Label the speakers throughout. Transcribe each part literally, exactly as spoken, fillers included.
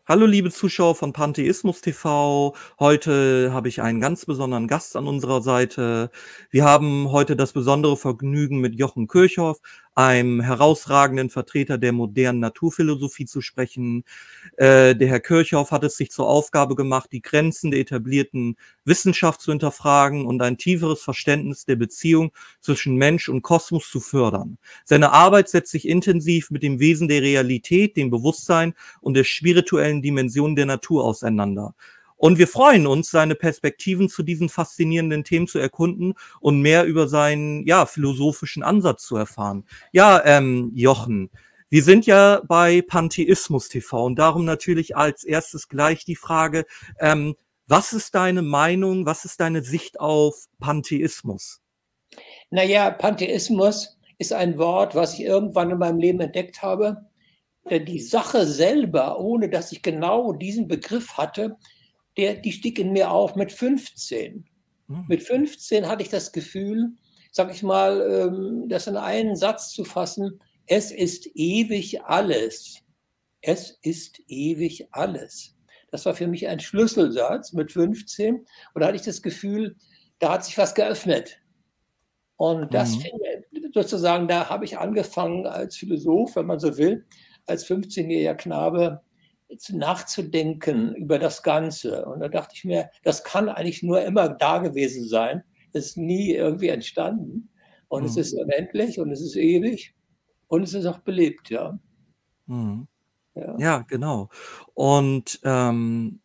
Speaker 1: Hallo liebe Zuschauer von Pantheismus T V. Heute habe ich einen ganz besonderen Gast an unserer Seite. Wir haben heute das besondere Vergnügen, mit Jochen Kirchhoff, einem herausragenden Vertreter der modernen Naturphilosophie, zu sprechen. Äh, der Herr Kirchhoff hat es sich zur Aufgabe gemacht, die Grenzen der etablierten Wissenschaft zu hinterfragen und ein tieferes Verständnis der Beziehung zwischen Mensch und Kosmos zu fördern. Seine Arbeit setzt sich intensiv mit dem Wesen der Realität, dem Bewusstsein und der spirituellen Dimension der Natur auseinander. Und wir freuen uns, seine Perspektiven zu diesen faszinierenden Themen zu erkunden und mehr über seinen, ja, philosophischen Ansatz zu erfahren. Ja, ähm, Jochen, wir sind ja bei Pantheismus T V und darum natürlich als erstes gleich die Frage, ähm, was ist deine Meinung, was ist deine Sicht auf Pantheismus?
Speaker 2: Naja, Pantheismus ist ein Wort, was ich irgendwann in meinem Leben entdeckt habe. Die Sache selber, ohne dass ich genau diesen Begriff hatte, der, die stieg in mir auf mit fünfzehn. Hm. Mit fünfzehn hatte ich das Gefühl, sag ich mal, das in einen Satz zu fassen: Es ist ewig alles. Es ist ewig alles. Das war für mich ein Schlüsselsatz mit fünfzehn. Und da hatte ich das Gefühl, da hat sich was geöffnet. Und das, mhm. sozusagen, da habe ich angefangen als Philosoph, wenn man so will, als fünfzehnjähriger Knabe nachzudenken über das Ganze. Und da dachte ich mir, das kann eigentlich nur immer da gewesen sein. Es ist nie irgendwie entstanden. Und mhm. es ist unendlich und es ist ewig und es ist auch belebt, ja.
Speaker 1: Mhm. Ja. Ja, genau. Und ähm,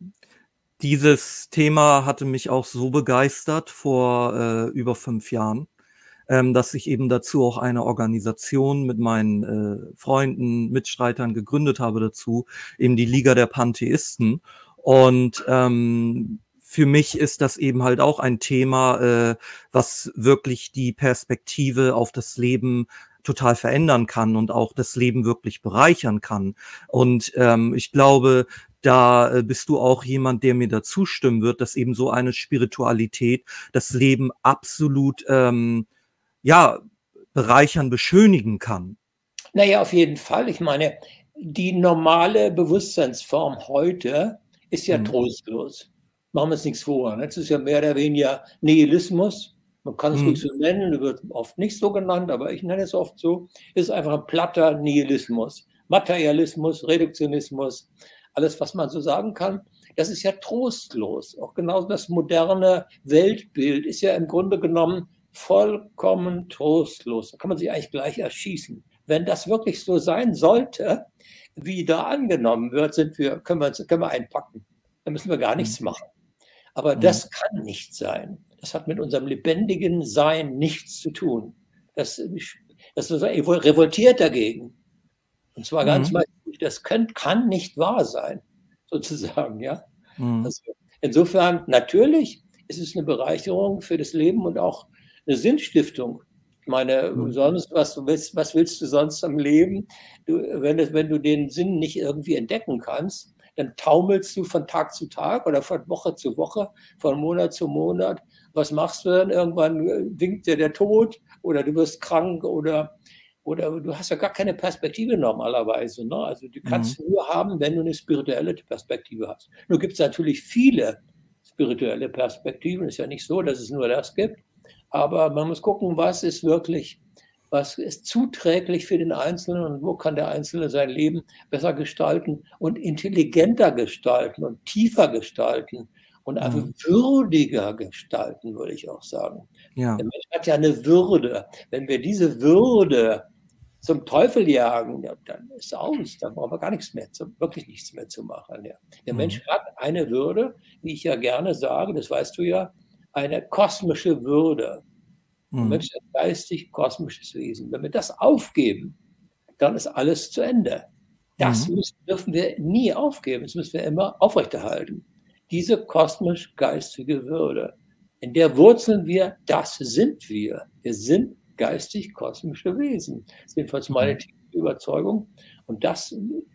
Speaker 1: dieses Thema hatte mich auch so begeistert vor äh, über fünf Jahren, ähm, dass ich eben dazu auch eine Organisation mit meinen äh, Freunden, Mitstreitern gegründet habe dazu, eben die Liga der Pantheisten. Und ähm, für mich ist das eben halt auch ein Thema, äh, was wirklich die Perspektive auf das Leben total verändern kann und auch das Leben wirklich bereichern kann. Und ähm, ich glaube, da äh, bist du auch jemand, der mir da zustimmen wird, dass eben so eine Spiritualität das Leben absolut ähm, ja, bereichern, beschönigen kann.
Speaker 2: Naja, auf jeden Fall. Ich meine, die normale Bewusstseinsform heute ist ja hm. trostlos. Machen wir uns nichts vor. Das ist ja mehr oder weniger Nihilismus. Man kann es hm. ruhig so nennen, wird oft nicht so genannt, aber ich nenne es oft so. Es ist einfach ein platter Nihilismus. Materialismus, Reduktionismus, alles, was man so sagen kann. Das ist ja trostlos. Auch genauso das moderne Weltbild ist ja im Grunde genommen vollkommen trostlos. Da kann man sich eigentlich gleich erschießen. Wenn das wirklich so sein sollte, wie da angenommen wird, sind wir, können, wir, können wir einpacken. Da müssen wir gar nichts machen. Aber das kann nicht sein. Das hat mit unserem lebendigen Sein nichts zu tun. Das, das revoltiert dagegen. Und zwar ganz mhm. das kann, kann nicht wahr sein, sozusagen. Ja? Mhm. Also insofern, natürlich ist es eine Bereicherung für das Leben und auch eine Sinnstiftung. Ich meine, mhm. sonst, was, du willst, was willst du sonst am Leben? Du, wenn, das, wenn du den Sinn nicht irgendwie entdecken kannst, dann taumelst du von Tag zu Tag oder von Woche zu Woche, von Monat zu Monat. Was machst du dann? Irgendwann winkt dir der Tod oder du wirst krank oder, oder du hast ja gar keine Perspektive normalerweise. Ne? Also du kannst mhm. nur haben, wenn du eine spirituelle Perspektive hast. Nur gibt es natürlich viele spirituelle Perspektiven. Es ist ja nicht so, dass es nur das gibt. Aber man muss gucken, was ist wirklich, was ist zuträglich für den Einzelnen und wo kann der Einzelne sein Leben besser gestalten und intelligenter gestalten und tiefer gestalten und einfach mhm. würdiger gestalten, würde ich auch sagen. Ja. Der Mensch hat ja eine Würde. Wenn wir diese Würde zum Teufel jagen, ja, dann ist aus, dann brauchen wir gar nichts mehr, zu, wirklich nichts mehr zu machen. Ja. Der mhm. Mensch hat eine Würde, wie ich ja gerne sage, das weißt du ja, eine kosmische Würde. Der Mensch ist ein geistig kosmisches Wesen. Wenn wir das aufgeben, dann ist alles zu Ende. Das mhm. müssen, dürfen wir nie aufgeben. Das müssen wir immer aufrechterhalten. Diese kosmisch-geistige Würde, in der wurzeln wir, das sind wir. Wir sind geistig-kosmische Wesen. Das ist jedenfalls meine tiefe Überzeugung. Und das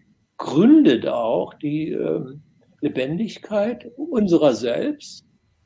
Speaker 2: gründet auch die äh, Lebendigkeit unserer selbst.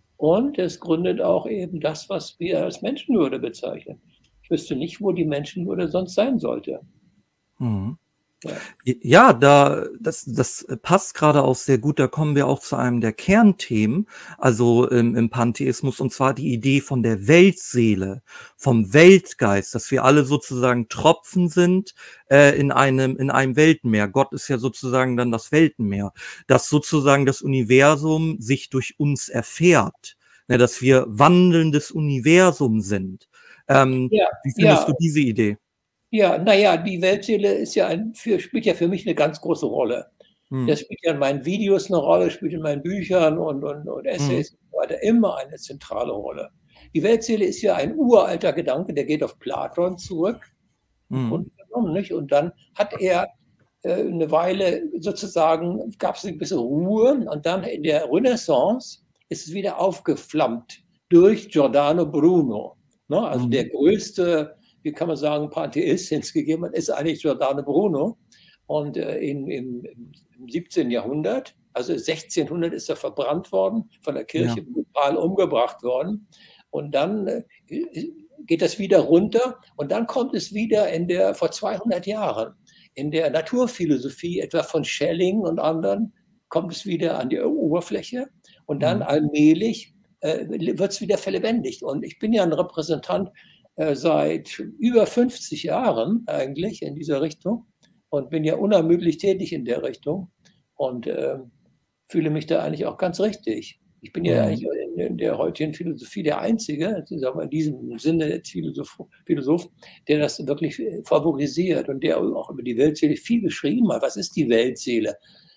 Speaker 2: Und es gründet auch eben das, was wir als Menschenwürde bezeichnen. Ich wüsste nicht, wo die Menschenwürde sonst sein sollte.
Speaker 1: Mhm.
Speaker 2: Ja.
Speaker 1: Ja, da das das passt gerade auch sehr gut. Da kommen wir auch zu einem der Kernthemen, also im im Pantheismus, und zwar die Idee von der Weltseele, vom Weltgeist, dass wir alle sozusagen Tropfen sind, äh, in einem in einem Weltenmeer. Gott ist ja sozusagen dann das Weltenmeer, dass sozusagen das Universum sich durch uns erfährt, ne, dass wir wandelndes Universum sind. Ähm,
Speaker 2: Ja,
Speaker 1: wie findest
Speaker 2: ja.
Speaker 1: du diese Idee?
Speaker 2: Ja, na ja, die Weltseele ist ja ein für spielt ja für mich 'ne ganz große Rolle.
Speaker 1: Mhm.
Speaker 2: Das spielt ja in meinen Videos 'ne Rolle, spielt in meinen Büchern und und und
Speaker 1: Mhm.
Speaker 2: Essays und so weiter immer eine zentrale Rolle. Die Weltseele ist ja ein uralter Gedanke, der geht auf Platon zurück, im
Speaker 1: Mhm.
Speaker 2: Grunde genommen, nicht? Und dann hat er, äh, 'ne Weile sozusagen gab's 'ne gewisse Ruhe und dann in der Renaissance ist es wieder aufgeflammt durch Giordano Bruno, ne? Also, der
Speaker 1: Mhm.
Speaker 2: größte, wie kann man sagen, Pantheist, den's gegeben hat, ist eigentlich Giordano Bruno. Und, äh, in im im im siebzehnten Jahrhundert, also sechzehnhundert ist er verbrannt worden, von der
Speaker 1: Ja.
Speaker 2: Kirche brutal umgebracht worden. Und dann, äh, äh, geht das wieder runter und dann kommt es wieder in der vor zweihundert Jahren, in der Naturphilosophie, etwa von Schelling und anderen, kommt es wieder an die Oberfläche und dann
Speaker 1: Mhm.
Speaker 2: allmählich, äh, le wird's wieder verlebendigt. Und ich bin ja 'n Repräsentant, äh, seit über fünfzig Jahren eigentlich in dieser Richtung und bin ja unermüdlich tätig in der Richtung und, ähm, fühle mich da eigentlich auch ganz richtig. Ich bin ja
Speaker 1: Mhm.
Speaker 2: eigentlich in in der heutigen Philosophie der Einzige, ich sage mal in diesem Sinne als Philosoph Philosoph, der das wirklich, äh, favorisiert und der auch über die Weltseele viel geschrieben hat. Was ist die Weltseele?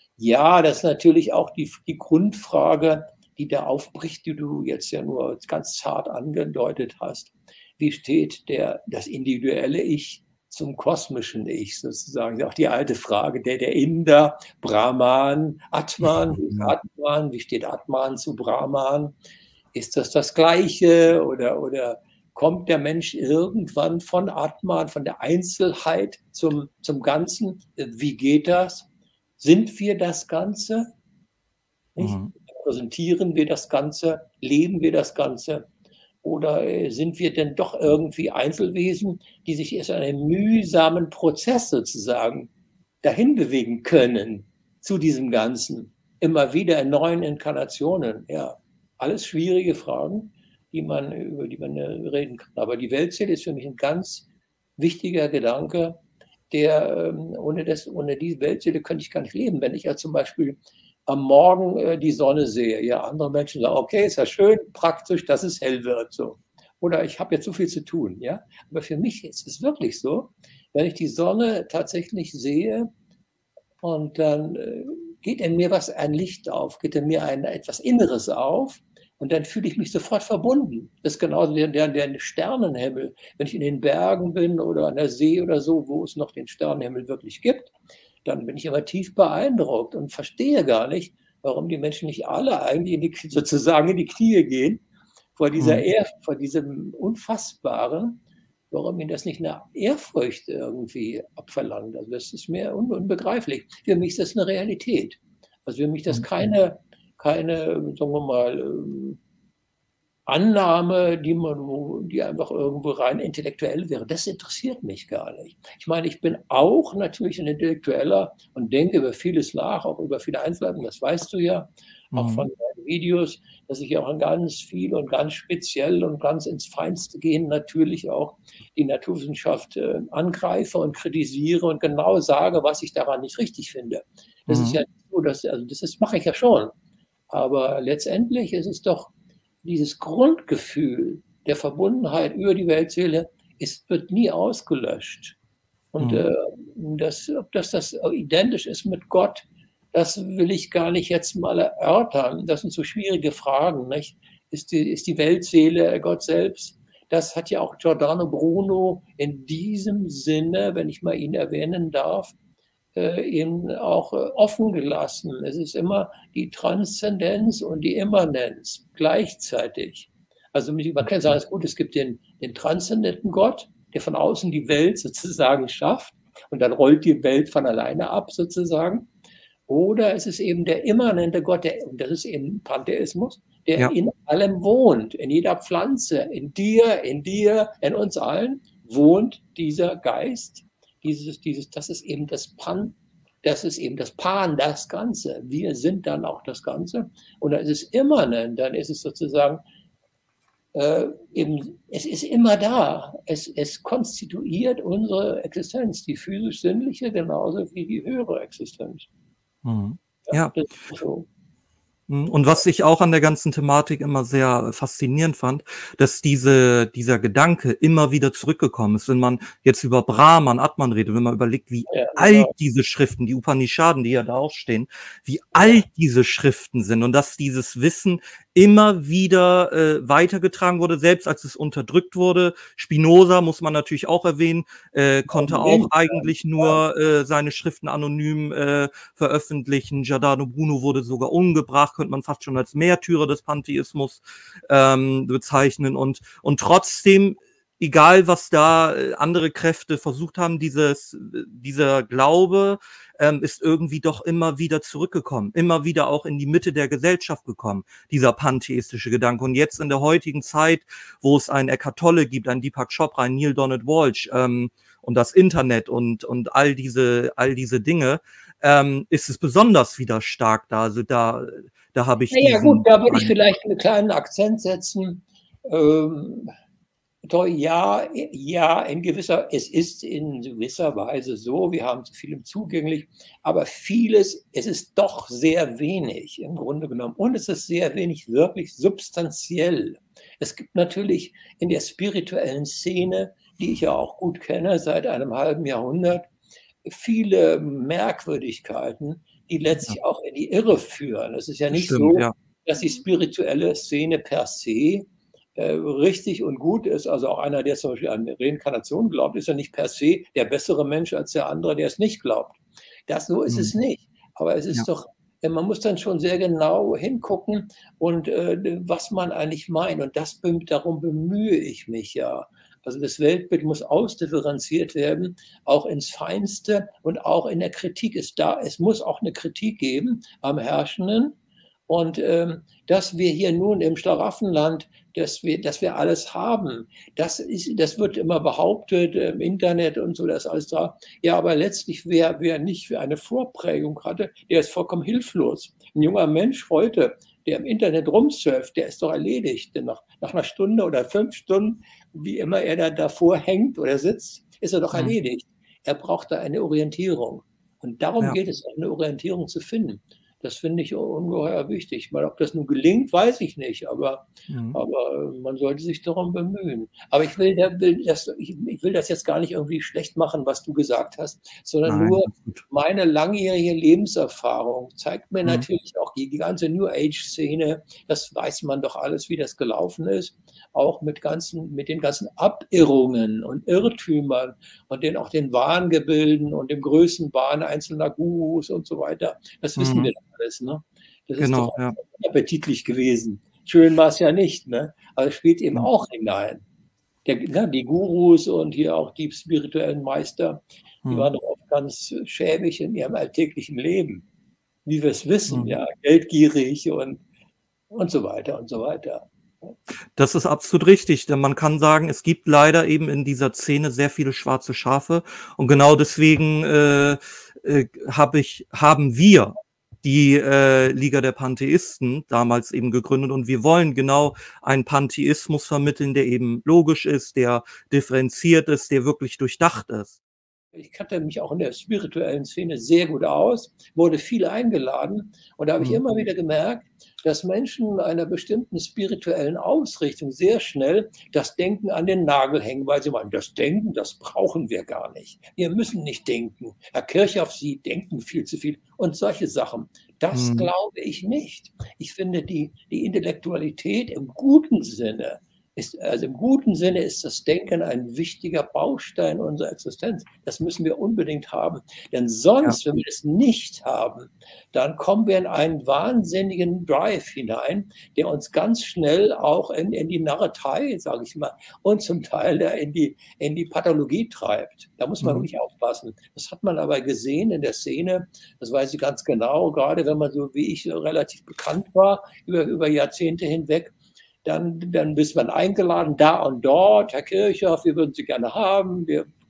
Speaker 2: Ja, das ist natürlich auch die F die Grundfrage, die da aufbricht, die du jetzt ja nur ganz zart angedeutet hast. Wie steht der das individuelle Ich zum kosmischen Ich sozusagen? Auch die alte Frage, der der Inder, Brahman, Atman, wie ist
Speaker 1: Ja.
Speaker 2: Atman? Wie steht Atman zu Brahman? Ist das das Gleiche oder oder kommt der Mensch irgendwann von Atman, von der Einzelheit zum zum Ganzen? Äh, wie geht das? Sind wir das Ganze? Nicht?
Speaker 1: Mhm.
Speaker 2: Repräsentieren wir das Ganze? Leben wir das Ganze? Oder, äh, sind wir denn doch irgendwie Einzelwesen, die sich erst in einem mühsamen Prozess sozusagen dahin bewegen können zu diesem Ganzen, immer wieder in neuen Inkarnationen? Ja, alles schwierige Fragen, die man über die man, äh, reden kann. Aber die Weltseele ist für mich 'n ganz wichtiger Gedanke, der, ähm ohne das ohne die Weltseele könnte ich gar nicht leben. Wenn ich ja zum Beispiel am Morgen, äh, die Sonne sehe, ja, andere Menschen sagen: „Okay, ist ja schön praktisch, dass es hell wird“, so. Oder: „Ich habe jetzt so viel zu tun“, ja? Aber für mich ist es wirklich so, wenn ich die Sonne tatsächlich sehe und dann, äh, geht in mir was ein Licht auf, geht in mir ein etwas Inneres auf und dann fühle ich mich sofort verbunden. Das ist genauso der der der Sternenhimmel. Wenn ich in den Bergen bin oder an der See oder so, wo es noch den Sternenhimmel wirklich gibt, dann bin ich immer tief beeindruckt und verstehe gar nicht, warum die Menschen nicht alle eigentlich in die K sozusagen in die Knie gehen vor dieser
Speaker 1: Mhm.
Speaker 2: Ehr vor diesem Unfassbaren, warum ihnen das nicht 'ne Ehrfurcht irgendwie abverlangt. Also, das ist mir un unbegreiflich. Für mich ist das 'ne Realität. Also, für mich ist das
Speaker 1: Mhm.
Speaker 2: keine keine, sagen wir mal, ähm, Annahme, die man wo die einfach irgendwo rein intellektuell wäre. Das interessiert mich gar nicht. Ich meine, ich bin auch natürlich 'n Intellektueller und denke über vieles nach, auch über viele Einzelheiten, das weißt du ja, auch
Speaker 1: Mhm.
Speaker 2: von deinen Videos, dass ich auch an ganz viel und ganz speziell und ganz ins Feinste gehen natürlich auch die Naturwissenschaft, äh, angreife und kritisiere und genau sage, was ich daran nicht richtig finde. Das ist ja
Speaker 1: Mhm.
Speaker 2: nicht so, dass also, das ist mache ich ja schon. Aber letztendlich ist es doch dieses Grundgefühl der Verbundenheit über die Weltseele, es wird nie ausgelöscht. Und,
Speaker 1: Mhm.
Speaker 2: äh, das ob das das identisch ist mit Gott, das will ich gar nicht jetzt mal erörtern. Das sind so schwierige Fragen, nicht? Ist die ist die Weltseele Gott selbst? Das hat ja auch Giordano Bruno in diesem Sinne, wenn ich mal ihn erwähnen darf, äh, eben auch, äh, offen gelassen. Es ist immer die Transzendenz und die Immanenz gleichzeitig. Also, man kann sagen,
Speaker 1: Okay.
Speaker 2: ist gut, es gibt den den transzendenten Gott, der von außen die Welt sozusagen schafft und dann rollt die Welt von alleine ab sozusagen. Oder es ist eben der immanente Gott, der und das ist eben Pantheismus, der
Speaker 1: Ja.
Speaker 2: in allem wohnt, in jeder Pflanze, in dir, in dir, in uns allen wohnt dieser Geist, dieses, dieses, das ist eben das Pan, das ist eben das Pan, das Ganze. Wir sind dann auch das Ganze. Und dann ist es immanent, dann ist es sozusagen, äh, eben, es ist immer da. Es, es konstituiert unsere Existenz, die physisch-sinnliche genauso wie die höhere Existenz.
Speaker 1: Mhm.
Speaker 2: Ja,
Speaker 1: Ja.
Speaker 2: das ist so.
Speaker 1: Und was ich auch an der ganzen Thematik immer sehr faszinierend fand, dass diese, dieser Gedanke immer wieder zurückgekommen ist. Wenn man jetzt über Brahman, Atman redet, wenn man überlegt, wie
Speaker 2: Ja,
Speaker 1: alt
Speaker 2: genau.
Speaker 1: diese Schriften, die Upanishaden, die ja da auch stehen, wie alt diese Schriften sind und dass dieses Wissen immer wieder äh, weitergetragen wurde, selbst als es unterdrückt wurde. Spinoza, muss man natürlich auch erwähnen, äh, konnte auch eigentlich nur äh, seine Schriften anonym äh, veröffentlichen. Giordano Bruno wurde sogar umgebracht, könnte man fast schon als Märtyrer des Pantheismus ähm, bezeichnen. Und, und trotzdem, egal was da äh, andere Kräfte versucht haben, dieses, dieser Glaube ähm, ist irgendwie doch immer wieder zurückgekommen, immer wieder auch in die Mitte der Gesellschaft gekommen, dieser pantheistische Gedanke. Und jetzt in der heutigen Zeit, wo es einen Eckhart Tolle gibt, einen Deepak Chopra, einen Neil Donald Walsh ähm, und das Internet und, und all diese, all diese Dinge, ähm, ist es besonders wieder stark da. Also da, da habe ich
Speaker 2: Ja, ja,
Speaker 1: diesen,
Speaker 2: gut, da würde ich vielleicht einen kleinen Akzent setzen. Ähm, Ja, ja, in gewisser, es ist in gewisser Weise so, wir haben zu vielem zugänglich, aber vieles, es ist doch sehr wenig im Grunde genommen und es ist sehr wenig wirklich substanziell. Es gibt natürlich in der spirituellen Szene, die ich ja auch gut kenne, seit einem halben Jahrhundert, viele Merkwürdigkeiten, die letztlich ja auch in die Irre führen. Es ist ja nicht
Speaker 1: Stimmt,
Speaker 2: so,
Speaker 1: ja.
Speaker 2: dass die spirituelle Szene per se Äh, richtig und gut ist, also auch einer, der zum Beispiel an Reinkarnation glaubt, ist ja nicht per se der bessere Mensch als der andere, der es nicht glaubt. Das, so ist mhm. es nicht. Aber es ist ja. doch, man muss dann schon sehr genau hingucken und äh, was man eigentlich meint. Und das, darum bemühe ich mich ja. Also das Weltbild muss ausdifferenziert werden, auch ins Feinste und auch in der Kritik ist da. Es muss auch eine Kritik geben am Herrschenden. Und ähm, dass wir hier nun im Schlaraffenland, dass wir, dass wir alles haben, das, ist, das wird immer behauptet im Internet und so, das ist alles da. Ja, aber letztlich, wer, wer nicht für eine Vorprägung hatte, der ist vollkommen hilflos. Ein junger Mensch heute, der im Internet rumsurft, der ist doch erledigt. Denn nach, nach einer Stunde oder fünf Stunden, wie immer er da davor hängt oder sitzt, ist er doch mhm. erledigt. Er braucht da eine Orientierung. Und darum ja. geht es, eine Orientierung zu finden. Das finde ich ungeheuer wichtig. Mal, ob das nun gelingt, weiß ich nicht, aber, mhm. aber man sollte sich darum bemühen. Aber ich will, will das, ich, ich will das jetzt gar nicht irgendwie schlecht machen, was du gesagt hast, sondern Nein, nur meine langjährige Lebenserfahrung zeigt mir mhm. natürlich auch die, die ganze New Age-Szene, das weiß man doch alles, wie das gelaufen ist, auch mit, ganzen, mit den ganzen Abirrungen und Irrtümern und den, auch den Wahngebilden und dem größten Wahn einzelner Gurus und so weiter. Das wissen mhm. wir doch alles. Ne? Das genau, ist doch ja. appetitlich gewesen. Schön war es ja nicht, ne? Aber es spielt eben mhm. auch hinein. Der, ne, die Gurus und hier auch die spirituellen Meister, mhm. die waren doch oft ganz schäbig in ihrem alltäglichen Leben. Wie wir es wissen, mhm. ja, geldgierig und, und so weiter und so weiter.
Speaker 1: Das ist absolut richtig, denn man kann sagen, es gibt leider eben in dieser Szene sehr viele schwarze Schafe und genau deswegen äh, äh, hab ich, haben wir die äh, Liga der Pantheisten damals eben gegründet und wir wollen genau einen Pantheismus vermitteln, der eben logisch ist, der differenziert ist, der wirklich durchdacht ist.
Speaker 2: Ich kannte mich auch in der spirituellen Szene sehr gut aus, wurde viel eingeladen und da habe ich mhm. immer wieder gemerkt, dass Menschen einer bestimmten spirituellen Ausrichtung sehr schnell das Denken an den Nagel hängen, weil sie meinen, das Denken, das brauchen wir gar nicht. Wir müssen nicht denken. Herr Kirchhoff, Sie denken viel zu viel und solche Sachen. Das mhm. glaube ich nicht. Ich finde, die, die Intellektualität im guten Sinne, Ist, also im guten Sinne ist das Denken ein wichtiger Baustein unserer Existenz. Das müssen wir unbedingt haben. Denn sonst, ja. wenn wir es nicht haben, dann kommen wir in einen wahnsinnigen Drive hinein, der uns ganz schnell auch in, in die Narretei, sage ich mal, und zum Teil in die, in die Pathologie treibt. Da muss man mhm. wirklich aufpassen. Das hat man aber gesehen in der Szene, das weiß ich ganz genau, gerade wenn man so wie ich relativ bekannt war, über, über Jahrzehnte hinweg. Dann, dann ist man eingeladen, da und dort, Herr Kirchhoff, wir würden Sie gerne haben, wir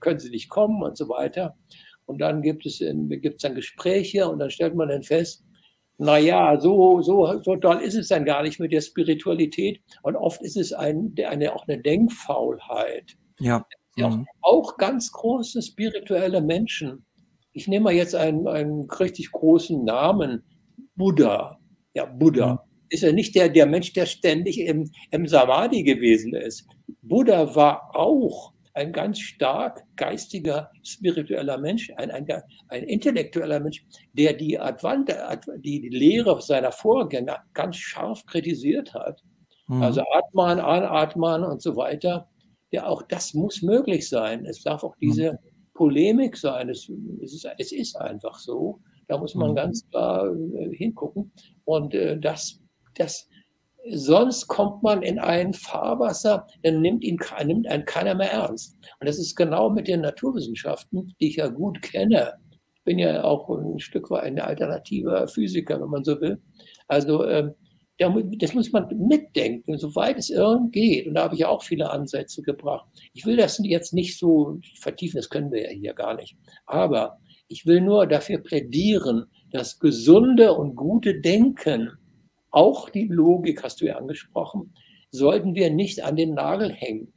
Speaker 2: können Sie nicht kommen und so weiter. Und dann gibt es, gibt es dann Gespräche und dann stellt man dann fest, na ja, so, so, so doll ist es dann gar nicht mit der Spiritualität. Und oft ist es ein, eine, auch eine Denkfaulheit.
Speaker 1: Ja.
Speaker 2: Ja, auch,
Speaker 1: Mhm.
Speaker 2: auch ganz große spirituelle Menschen. Ich nehme mal jetzt einen, einen richtig großen Namen, Buddha. Ja, Buddha.
Speaker 1: Mhm.
Speaker 2: Ist ja nicht der, der Mensch, der ständig im, im Samadhi gewesen ist. Buddha war auch ein ganz stark geistiger, spiritueller Mensch, ein, ein, ein intellektueller Mensch, der die, Advanta, die Lehre seiner Vorgänger ganz scharf kritisiert hat.
Speaker 1: Mhm.
Speaker 2: Also Atman, Anatman und so weiter. Ja, auch das muss möglich sein. Es darf auch diese Polemik sein. Es, es, ist, es ist einfach so. Da muss man
Speaker 1: Mhm.
Speaker 2: ganz klar äh, hingucken. Und äh, das, das, sonst kommt man in ein Fahrwasser, dann nimmt ihn nimmt einen keiner mehr ernst. Und das ist genau mit den Naturwissenschaften, die ich ja gut kenne. Ich bin ja auch ein Stück weit ein alternativer Physiker, wenn man so will. Also ähm, das muss man mitdenken, soweit es irgend geht. Und da habe ich auch viele Ansätze gebracht. Ich will das jetzt nicht so vertiefen, das können wir ja hier gar nicht. Aber ich will nur dafür plädieren, dass gesunde und gute Denken, auch die Logik, hast du ja angesprochen, sollten wir nicht an den Nagel hängen.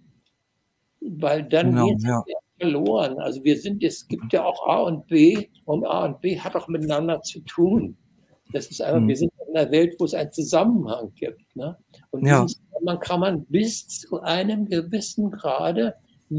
Speaker 2: Weil dann
Speaker 1: Genau,
Speaker 2: geht es
Speaker 1: ja.
Speaker 2: verloren. Also wir sind, es gibt ja auch A und B und A und B hat auch miteinander zu tun. Das ist einfach,
Speaker 1: Mhm.
Speaker 2: wir sind in einer Welt, wo es einen Zusammenhang gibt. Ne? Und
Speaker 1: Ja.
Speaker 2: diesen Zusammenhang kann man bis zu einem gewissen Grade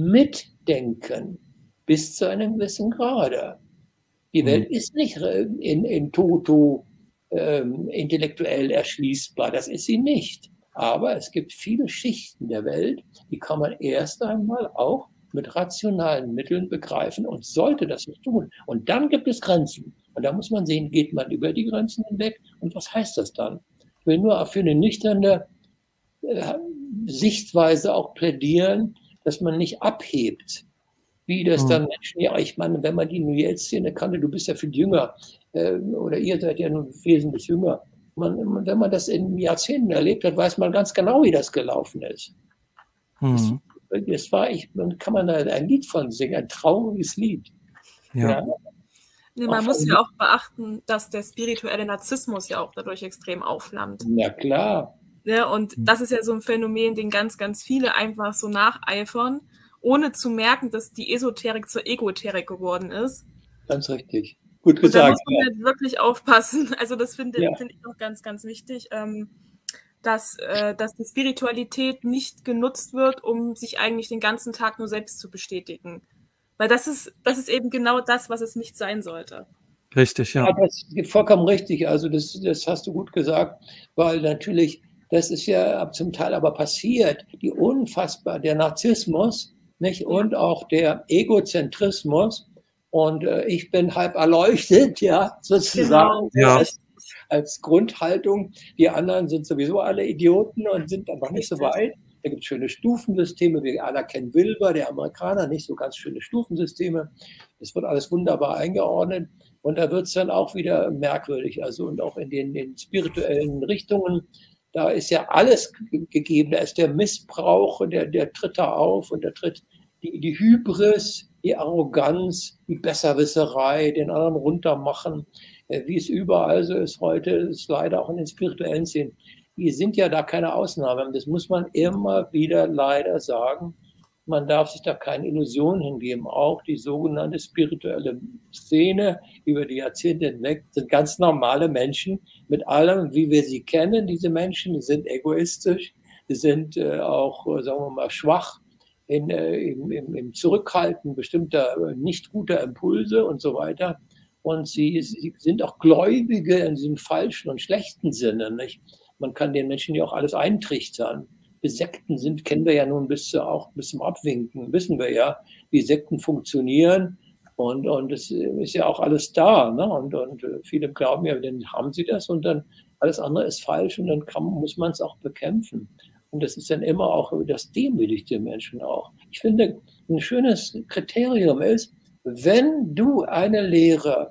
Speaker 2: mitdenken. Bis zu einem gewissen Grade. Die
Speaker 1: Mhm.
Speaker 2: Welt ist nicht in, in toto ähm, intellektuell erschließbar. Das ist sie nicht. Aber es gibt viele Schichten der Welt, die kann man erst einmal auch mit rationalen Mitteln begreifen und sollte das nicht tun. Und dann gibt es Grenzen. Und da muss man sehen, geht man über die Grenzen hinweg und was heißt das dann? Ich will nur für eine nüchterne äh, Sichtweise auch plädieren, dass man nicht abhebt. Wie das
Speaker 1: Mhm.
Speaker 2: dann Menschen, ja, ich meine, wenn man die New Age-Szene kannte, du bist ja viel jünger äh, oder ihr seid ja nun wesentlich jünger. Man, wenn man das in Jahrzehnten erlebt hat, weiß man ganz genau, wie das gelaufen ist.
Speaker 1: Mhm.
Speaker 2: Das, das war, ich, kann man da ein Lied von singen, ein trauriges Lied.
Speaker 1: Ja.
Speaker 2: Ja.
Speaker 3: Nee, man
Speaker 2: Auch
Speaker 3: muss
Speaker 2: von-
Speaker 3: ja auch beachten, dass der spirituelle Narzissmus ja auch dadurch extrem aufflammt.
Speaker 2: Ja, klar.
Speaker 3: Ja, und das ist ja so ein Phänomen, den ganz, ganz viele einfach so nacheifern, ohne zu merken, dass die Esoterik zur Egoterik geworden ist.
Speaker 2: Ganz richtig. Gut
Speaker 3: Und da
Speaker 2: gesagt.
Speaker 3: muss man halt wirklich aufpassen. Also das finde
Speaker 2: Ja.
Speaker 3: finde ich auch ganz, ganz wichtig, ähm, dass, äh, dass die Spiritualität nicht genutzt wird, um sich eigentlich den ganzen Tag nur selbst zu bestätigen. Weil das ist, das ist eben genau das, was es nicht sein sollte.
Speaker 1: Richtig,
Speaker 2: Ja,
Speaker 1: ja.
Speaker 2: das ist vollkommen richtig. Also das, das hast du gut gesagt, weil natürlich, das ist ja zum Teil aber passiert, die unfassbar, der Narzissmus, nicht? Und auch der Egozentrismus. Und äh, ich bin halb erleuchtet, ja, sozusagen,
Speaker 3: Genau.
Speaker 1: Ja.
Speaker 2: als, als Grundhaltung. Die anderen sind sowieso alle Idioten und sind aber nicht so
Speaker 3: Richtig.
Speaker 2: weit. Da gibt es schöne Stufensysteme. Wir alle kennen Wilber, der Amerikaner, nicht so ganz schöne Stufensysteme. Das wird alles wunderbar eingeordnet. Und da wird es dann auch wieder merkwürdig. Also und auch in den, den spirituellen Richtungen, da ist ja alles gegeben. Da ist der Missbrauch, der, der tritt da auf und da tritt die, die Hybris, die Arroganz, die Besserwisserei, den anderen runtermachen, wie es überall so ist heute, ist leider auch in den spirituellen Szenen. Die sind ja da keine Ausnahme. Das muss man immer wieder leider sagen. Man darf sich da keine Illusionen hingeben. Auch die sogenannte spirituelle Szene über die Jahrzehnte hinweg sind ganz normale Menschen mit allem, wie wir sie kennen. Diese Menschen, die sind egoistisch, die sind äh, auch, sagen wir mal, schwach in, äh, im, im, im Zurückhalten bestimmter äh, nicht guter Impulse und so weiter. Und sie, sie sind auch Gläubige in diesem falschen und schlechten Sinne. Nicht? Man kann den Menschen ja auch alles eintrichtern. Die Sekten sind, kennen wir ja nun bis, auch bis zum Abwinken, wissen wir ja, wie Sekten funktionieren. Und, und es ist ja auch alles da. Ne? Und, und viele glauben ja, dann haben sie das und dann alles andere ist falsch und dann kann, muss man es auch bekämpfen. Und das ist dann immer auch, das demütigt den Menschen auch. Ich finde, ein schönes Kriterium ist, wenn du eine Lehre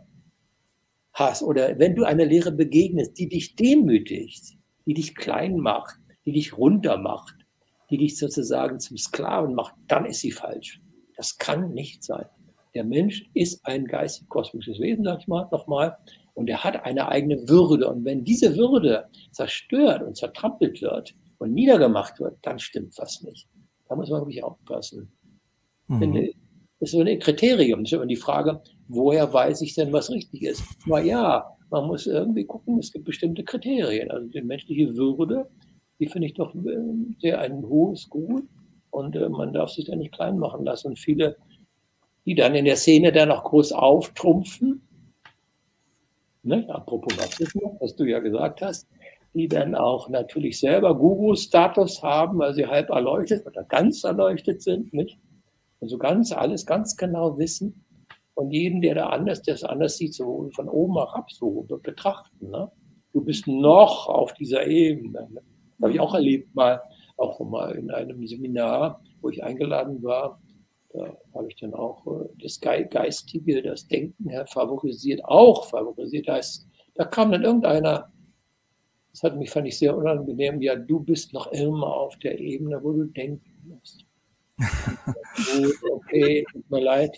Speaker 2: hast oder wenn du einer Lehre begegnest, die dich demütigt, die dich klein macht, die dich runter macht, die dich sozusagen zum Sklaven macht, dann ist sie falsch. Das kann nicht sein. Der Mensch ist ein geistig-kosmisches Wesen, sag ich mal, nochmal, und er hat eine eigene Würde. Und wenn diese Würde zerstört und zertrampelt wird und niedergemacht wird, dann stimmt was nicht. Da muss man wirklich aufpassen. Mhm. Das ist so ein Kriterium. Das ist immer die Frage, woher weiß ich denn, was richtig ist? Na ja, man muss irgendwie gucken, es gibt bestimmte Kriterien. Also die menschliche Würde, die finde ich doch sehr ein hohes Gut. Und äh, man darf sich da nicht klein machen lassen. Und viele, die dann in der Szene dann noch groß auftrumpfen, ne, apropos Narzissmus, was du ja gesagt hast, die dann auch natürlich selber Guru-Status haben, weil sie halb erleuchtet oder ganz erleuchtet sind, nicht? Also ganz alles ganz genau wissen und jeden, der da anders, der es anders sieht, so von oben herab so betrachten. Ne? Du bist noch auf dieser Ebene. Ne? Das habe ich auch erlebt, mal auch mal in einem Seminar, wo ich eingeladen war. Da habe ich dann auch das Geistige, das Denken favorisiert, auch favorisiert. Da, ist, da kam dann irgendeiner, das hat mich, fand ich sehr unangenehm, ja, du bist noch immer auf der Ebene, wo du denken musst. Okay, tut mir leid.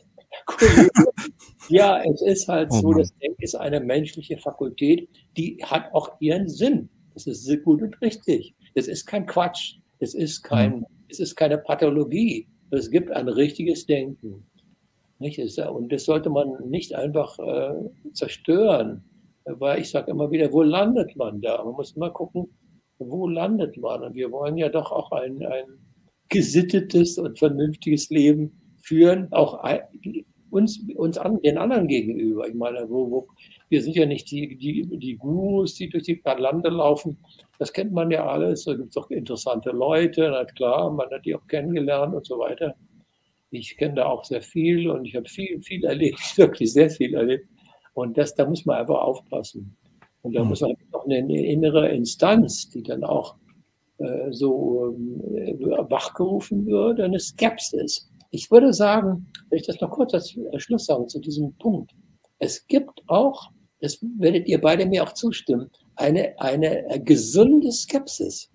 Speaker 2: Ja, es ist halt so, das Denken ist eine menschliche Fakultät, die hat auch ihren Sinn. Das ist sehr gut und richtig. Das ist kein Quatsch. Es ist kein, es ist keine Pathologie. Es gibt ein richtiges Denken. Nicht? Und das sollte man nicht einfach äh, zerstören. Weil ich sage immer wieder, wo landet man da? Man muss immer gucken, wo landet man? Und wir wollen ja doch auch ein, ein gesittetes und vernünftiges Leben führen, auch uns, uns an, den anderen gegenüber. Ich meine, wo, wo, wir sind ja nicht die, die, die Gurus, die durch die Lande laufen. Das kennt man ja alles. Da gibt es auch interessante Leute, na klar, man hat die auch kennengelernt und so weiter. Ich kenne da auch sehr viel und ich habe viel, viel erlebt, wirklich sehr viel erlebt. Und das, da muss man einfach aufpassen. Und da mhm. muss man auch eine, eine innere Instanz, die dann auch äh, so äh, wachgerufen wird, eine Skepsis. Ich würde sagen, wenn ich das noch kurz als Schluss sagen zu diesem Punkt, es gibt auch, das werdet ihr beide mir auch zustimmen, eine, eine gesunde Skepsis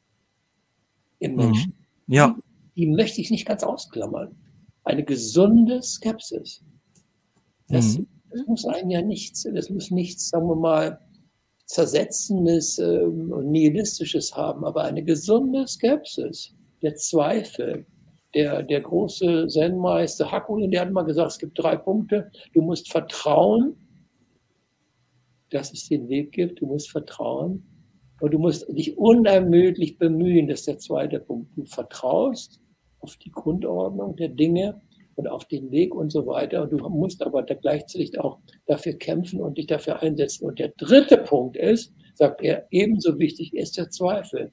Speaker 2: im Menschen.
Speaker 1: Mhm. Ja.
Speaker 2: Die, die möchte ich nicht ganz ausklammern. Eine gesunde Skepsis. Das, mhm. das muss einen ja nichts, das muss nichts, sagen wir mal, Zersetzendes ähm, und Nihilistisches haben, aber eine gesunde Skepsis, der Zweifel. Der, der große Zen-Meister Hakuin, der hat mal gesagt, es gibt drei Punkte. Du musst vertrauen, dass es den Weg gibt. Du musst vertrauen. Und du musst dich unermüdlich bemühen, das ist der zweite Punkt. Du vertraust auf die Grundordnung der Dinge und auf den Weg und so weiter. Und du musst aber gleichzeitig auch dafür kämpfen und dich dafür einsetzen. Und der dritte Punkt ist, sagt er, ebenso wichtig ist der Zweifel.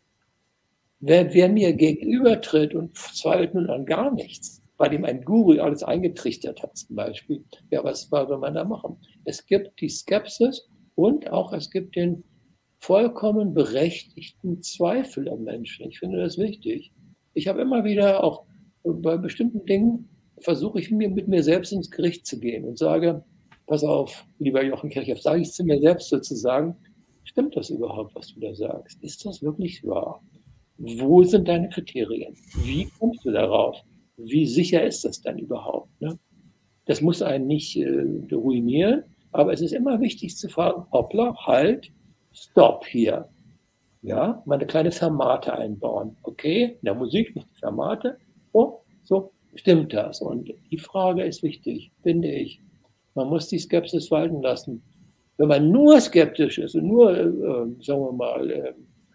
Speaker 2: Wer, wer mir gegenübertritt und zweifelt nun an gar nichts, weil ihm ein Guru alles eingetrichtert hat zum Beispiel, ja, was soll man da machen? Es gibt die Skepsis und auch es gibt den vollkommen berechtigten Zweifel am Menschen. Ich finde das wichtig. Ich habe immer wieder auch bei bestimmten Dingen versuche ich mir mit mir selbst ins Gericht zu gehen und sage, pass auf, lieber Jochen Kirchhoff, sage ich zu mir selbst sozusagen, stimmt das überhaupt, was du da sagst? Ist das wirklich wahr? Wo sind deine Kriterien? Wie kommst du darauf? Wie sicher ist das dann überhaupt? Ne? Das muss einen nicht äh, ruinieren, aber es ist immer wichtig zu fragen, hoppla, halt, stopp hier. Ja, mal eine kleine Fermate einbauen. Okay, in der Musik nicht die Fermate. Oh, so stimmt das. Und die Frage ist wichtig, finde ich. Man muss die Skepsis walten lassen. Wenn man nur skeptisch ist und nur, äh, sagen wir mal, äh,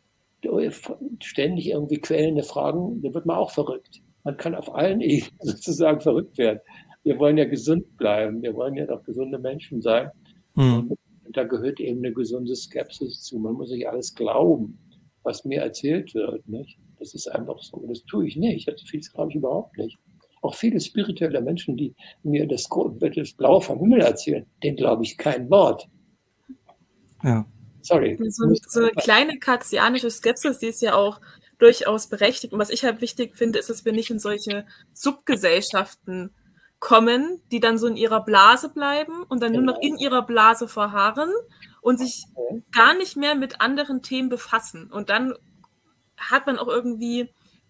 Speaker 2: ständig irgendwie quälende Fragen, dann wird man auch verrückt. Man kann auf allen Ebenen sozusagen verrückt werden. Wir wollen ja gesund bleiben, wir wollen ja doch gesunde Menschen sein. Hm. Und da gehört eben eine gesunde Skepsis zu. Man muss nicht alles glauben, was mir erzählt wird. Nicht? Das ist einfach so. Das tue ich nicht. Das glaube ich überhaupt nicht. Auch viele spirituelle Menschen, die mir das, das Blaue vom Himmel erzählen, denen glaube ich kein Wort.
Speaker 1: Ja.
Speaker 2: Sorry.
Speaker 3: So, so eine kleine kartesianische Skepsis, die ist ja auch durchaus berechtigt. Und was ich halt wichtig finde, ist, dass wir nicht in solche Subgesellschaften kommen, die dann so in ihrer Blase bleiben und dann genau. nur noch in ihrer Blase verharren und sich okay. gar nicht mehr mit anderen Themen befassen. Und dann hat man auch irgendwie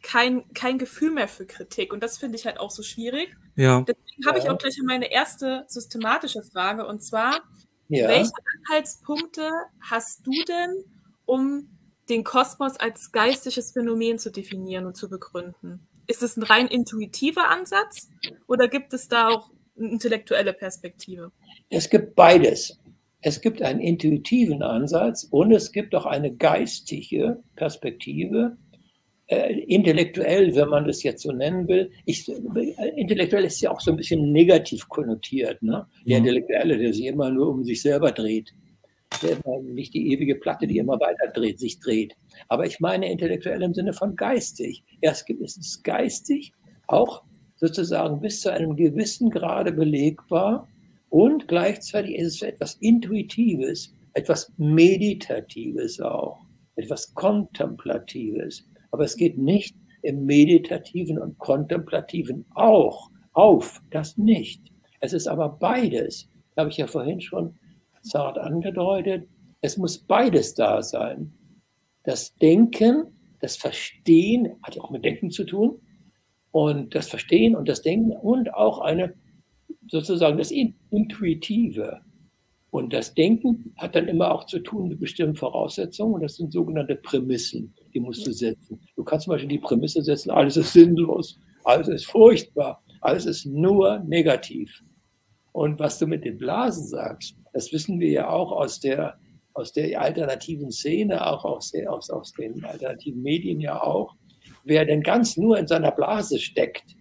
Speaker 3: kein, kein Gefühl mehr für Kritik. Und das finde ich halt auch so schwierig.
Speaker 1: Ja.
Speaker 3: Deswegen habe
Speaker 2: Ja.
Speaker 3: ich auch gleich meine erste systematische Frage. Und zwar,
Speaker 2: Ja.
Speaker 3: welche Anhaltspunkte hast du denn, um den Kosmos als geistiges Phänomen zu definieren und zu begründen? Ist es ein rein intuitiver Ansatz oder gibt es da auch eine intellektuelle Perspektive?
Speaker 2: Es gibt beides. Es gibt einen intuitiven Ansatz und es gibt auch eine geistige Perspektive. Äh, intellektuell, wenn man das jetzt so nennen will. Ich, äh, intellektuell ist ja auch so ein bisschen negativ konnotiert. Ne? Der
Speaker 1: Mhm.
Speaker 2: Intellektuelle, der sich immer nur um sich selber dreht. Der nicht die ewige Platte, die immer weiter dreht, sich dreht. Aber ich meine intellektuell im Sinne von geistig. Erst gibt es es geistig, auch sozusagen bis zu einem gewissen Grade belegbar und gleichzeitig ist es etwas Intuitives, etwas Meditatives auch, etwas Kontemplatives. Aber es geht nicht im Meditativen und Kontemplativen auch auf, das nicht. Es ist aber beides, habe ich ja vorhin schon zart angedeutet, es muss beides da sein. Das Denken, das Verstehen, hat ja auch mit Denken zu tun, und das Verstehen und das Denken und auch eine, sozusagen das Intuitive. Und das Denken hat dann immer auch zu tun mit bestimmten Voraussetzungen und das sind sogenannte Prämissen, die musst du setzen. Du kannst zum Beispiel die Prämisse setzen, alles ist sinnlos, alles ist furchtbar, alles ist nur negativ. Und was du mit den Blasen sagst, das wissen wir ja auch aus der, aus der alternativen Szene, auch aus, der, aus, aus den alternativen Medien ja auch. Wer denn ganz nur in seiner Blase steckt,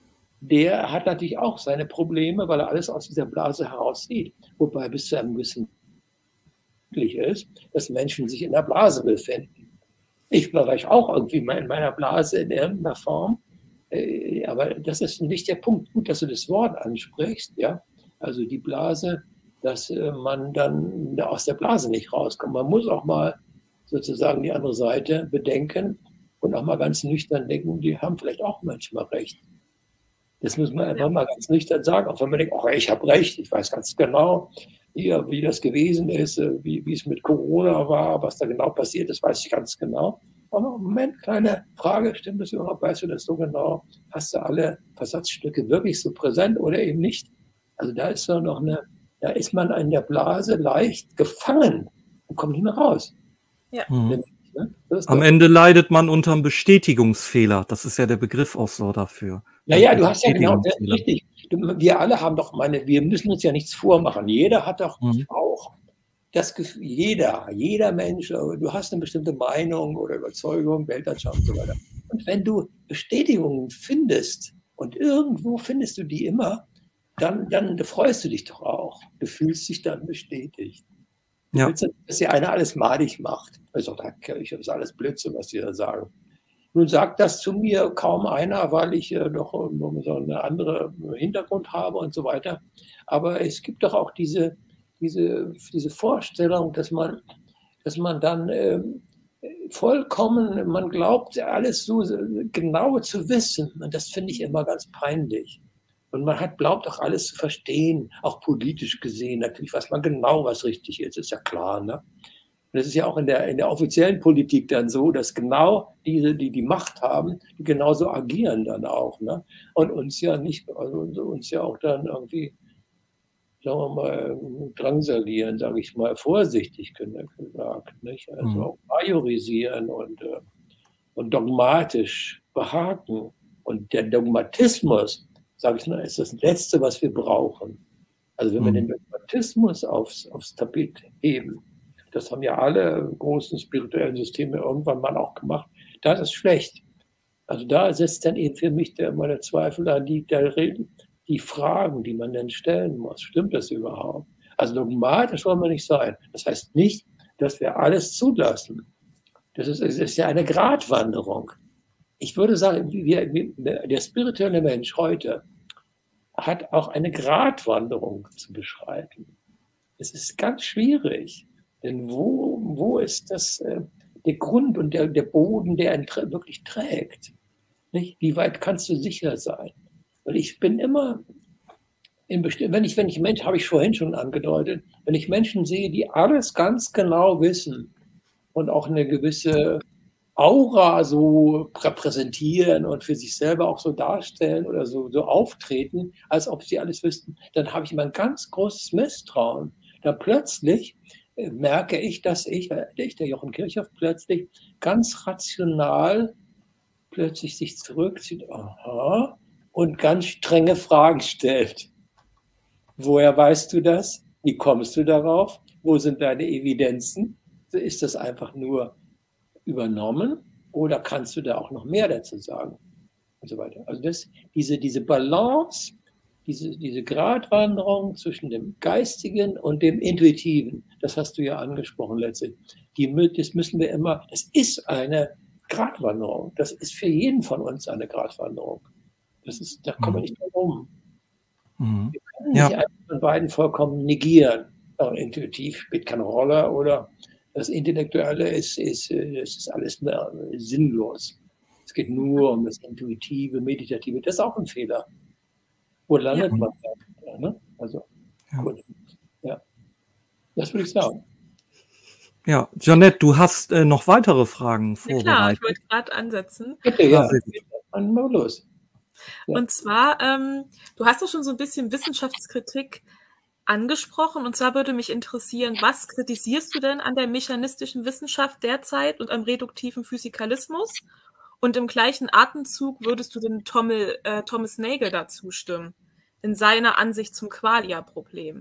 Speaker 2: der hat natürlich auch seine Probleme, weil er alles aus dieser Blase heraussieht. Wobei bis zu einem gewissen möglich ist, dass Menschen sich in der Blase befinden. Ich war ich auch irgendwie mal in meiner Blase in irgendeiner Form. Aber das ist nicht der Punkt. Gut, dass du das Wort ansprichst, ja. Also die Blase, dass man dann aus der Blase nicht rauskommt. Man muss auch mal sozusagen die andere Seite bedenken und auch mal ganz nüchtern denken, die haben vielleicht auch manchmal recht. Das muss man einfach mal ganz nüchtern sagen, auch wenn man denkt, oh, ich habe recht, ich weiß ganz genau, hier, wie das gewesen ist, wie, wie es mit Corona war, was da genau passiert ist, weiß ich ganz genau. Aber Moment, kleine Frage, stimmt das überhaupt, weißt du das so genau? Hast du alle Versatzstücke wirklich so präsent oder eben nicht? Also da ist so noch eine, da ist man in der Blase leicht gefangen und kommt nicht mehr raus.
Speaker 3: Ja.
Speaker 1: Mhm.
Speaker 2: Ne?
Speaker 1: Am Ende leidet man unter einem Bestätigungsfehler. Das ist ja der Begriff auch so dafür.
Speaker 2: Naja, du hast ja genau, richtig. Wir alle haben doch, meine, wir müssen uns ja nichts vormachen. Jeder hat doch mhm. auch das Gefühl, jeder, jeder Mensch, du hast eine bestimmte Meinung oder Überzeugung, Weltanschauung und so weiter. Und wenn du Bestätigungen findest und irgendwo findest du die immer, dann, dann freust du dich doch auch. Du fühlst dich dann bestätigt. Du
Speaker 1: ja.
Speaker 2: willst, dass dir einer alles madig macht. Also da ich das ist alles Blödsinn, was die da sagen. Nun sagt das zu mir kaum einer, weil ich äh, doch so eine andere Hintergrund habe und so weiter. Aber es gibt doch auch diese, diese, diese Vorstellung, dass man, dass man dann äh, vollkommen, man glaubt, alles so genau zu wissen. Und das finde ich immer ganz peinlich. Und man hat, glaubt auch alles zu verstehen, auch politisch gesehen natürlich, weiß man genau, was richtig ist, ist ja klar. Ne? Und das ist ja auch in der, in der offiziellen Politik dann so, dass genau diese, die die Macht haben, die genauso agieren dann auch. Ne? Und uns ja nicht, also uns ja auch dann irgendwie, sagen wir mal, drangsalieren, sage ich mal, vorsichtig gesagt. Nicht? Also
Speaker 1: mhm.
Speaker 2: auch majorisieren und, und dogmatisch behaken. Und der Dogmatismus, sage ich mal, ist das Letzte, was wir brauchen. Also wenn wir den Dogmatismus aufs, aufs Tapet heben, das haben ja alle großen spirituellen Systeme irgendwann mal auch gemacht, das ist schlecht. Also da setzt dann eben für mich der, meine Zweifel an die, der, die Fragen, die man dann stellen muss. Stimmt das überhaupt? Also dogmatisch wollen wir nicht sein. Das heißt nicht, dass wir alles zulassen. Das ist, das ist ja eine Gratwanderung. Ich würde sagen, wir, der spirituelle Mensch heute hat auch eine Gratwanderung zu beschreiten. Es ist ganz schwierig, denn wo, wo ist das, äh, der Grund und der, der Boden, der ihn wirklich trägt? Nicht? Wie weit kannst du sicher sein? Weil ich bin immer, in wenn ich, wenn ich Menschen, habe ich vorhin schon angedeutet, wenn ich Menschen sehe, die alles ganz genau wissen und auch eine gewisse Aura so repräsentieren und für sich selber auch so darstellen oder so, so auftreten, als ob sie alles wüssten, dann habe ich immer ein ganz großes Misstrauen. Dann plötzlich äh, merke ich, dass ich, äh, ich, der Jochen Kirchhoff, plötzlich ganz rational plötzlich sich zurückzieht, aha, und ganz strenge Fragen stellt. Woher weißt du das? Wie kommst du darauf? Wo sind deine Evidenzen? Ist das einfach nur übernommen oder kannst du da auch noch mehr dazu sagen? Und so weiter. Also das, diese, diese Balance, diese, diese Gratwanderung zwischen dem Geistigen und dem Intuitiven, das hast du ja angesprochen letztlich. Die, das müssen wir immer, das ist eine Gratwanderung. Das ist für jeden von uns eine Gratwanderung. Das ist, da kommen wir nicht drum rum.
Speaker 1: Mhm.
Speaker 2: Wir können nicht
Speaker 1: Ja.
Speaker 2: einen von beiden vollkommen negieren. Aber intuitiv spielt keine Rolle oder das Intellektuelle ist, ist, das ist alles sinnlos. Es geht nur um das Intuitive, Meditative. Das ist auch ein Fehler. Wo landet
Speaker 3: Ja.
Speaker 2: man da? Ne? Also,
Speaker 1: Ja.
Speaker 2: gut. Ja. Das würde ich sagen.
Speaker 1: Ja, Jeanette, du hast äh, noch weitere Fragen
Speaker 3: Ja klar, ich
Speaker 1: vorbereitet.
Speaker 3: wollte gerade ansetzen.
Speaker 2: Bitte, ja.
Speaker 1: Ah, sehr gut.
Speaker 2: Dann mal los. Ja.
Speaker 3: Und zwar, ähm, du hast doch schon so ein bisschen Wissenschaftskritik angesprochen. Und zwar würde mich interessieren, was kritisierst du denn an der mechanistischen Wissenschaft derzeit und am reduktiven Physikalismus? Und im gleichen Atemzug würdest du dem Tommel, äh, Thomas Nagel dazu stimmen, in seiner Ansicht zum Qualia-Problem?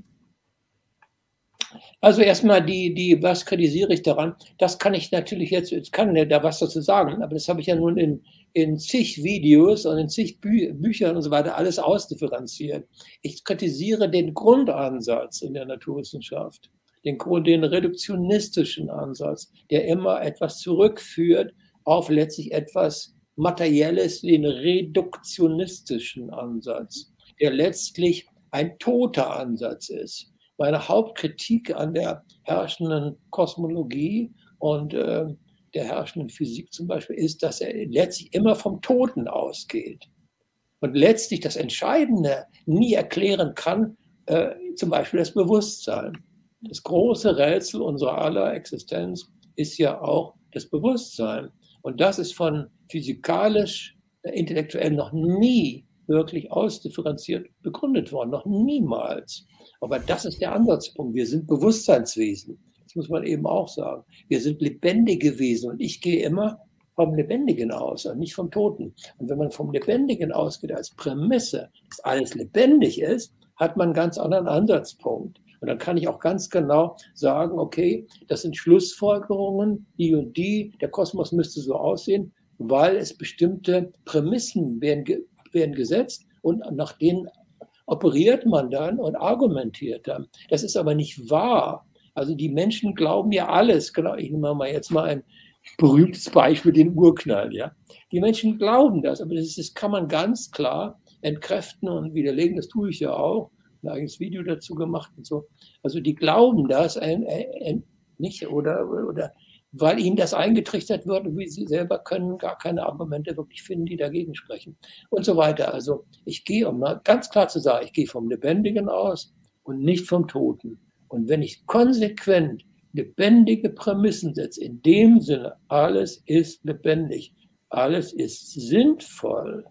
Speaker 2: Also erstmal die, die, was kritisiere ich daran? Das kann ich natürlich jetzt, jetzt kann ich da was dazu sagen, aber das habe ich ja nun in, in zig Videos und in zig Bü Büchern und so weiter alles ausdifferenziert. Ich kritisiere den Grundansatz in der Naturwissenschaft, den, den reduktionistischen Ansatz, der immer etwas zurückführt auf letztlich etwas Materielles, den reduktionistischen Ansatz, der letztlich ein toter Ansatz ist. Meine Hauptkritik an der herrschenden Kosmologie und äh, der herrschenden Physik zum Beispiel ist, dass er letztlich immer vom Toten ausgeht und letztlich das Entscheidende nie erklären kann, äh, zum Beispiel das Bewusstsein. Das große Rätsel unserer aller Existenz ist ja auch das Bewusstsein. Und das ist von physikalisch, äh, intellektuell noch nie wirklich ausdifferenziert begründet worden, noch niemals. Aber das ist der Ansatzpunkt. Wir sind Bewusstseinswesen. Das muss man eben auch sagen. Wir sind lebendige Wesen und ich gehe immer vom Lebendigen aus und nicht vom Toten. Und wenn man vom Lebendigen ausgeht als Prämisse, dass alles lebendig ist, hat man einen ganz anderen Ansatzpunkt. Und dann kann ich auch ganz genau sagen, okay, das sind Schlussfolgerungen, die und die, der Kosmos müsste so aussehen, weil es bestimmte Prämissen werden, werden gesetzt und nach denen operiert man dann und argumentiert dann. Das ist aber nicht wahr. Also die Menschen glauben ja alles. Genau, ich nehme mal jetzt mal ein berühmtes Beispiel, den Urknall. Ja? Die Menschen glauben das, aber das, ist, das kann man ganz klar entkräften und widerlegen. Das tue ich ja auch. Ein eigenes Video dazu gemacht und so. Also die glauben das ein, ein, ein, nicht oder, oder weil ihnen das eingetrichtert wird und wie sie selber können gar keine Argumente wirklich finden, die dagegen sprechen und so weiter. Also ich gehe, um mal ganz klar zu sagen, ich gehe vom Lebendigen aus und nicht vom Toten. Und wenn ich konsequent lebendige Prämissen setze, in dem Sinne, alles ist lebendig, alles ist sinnvoll,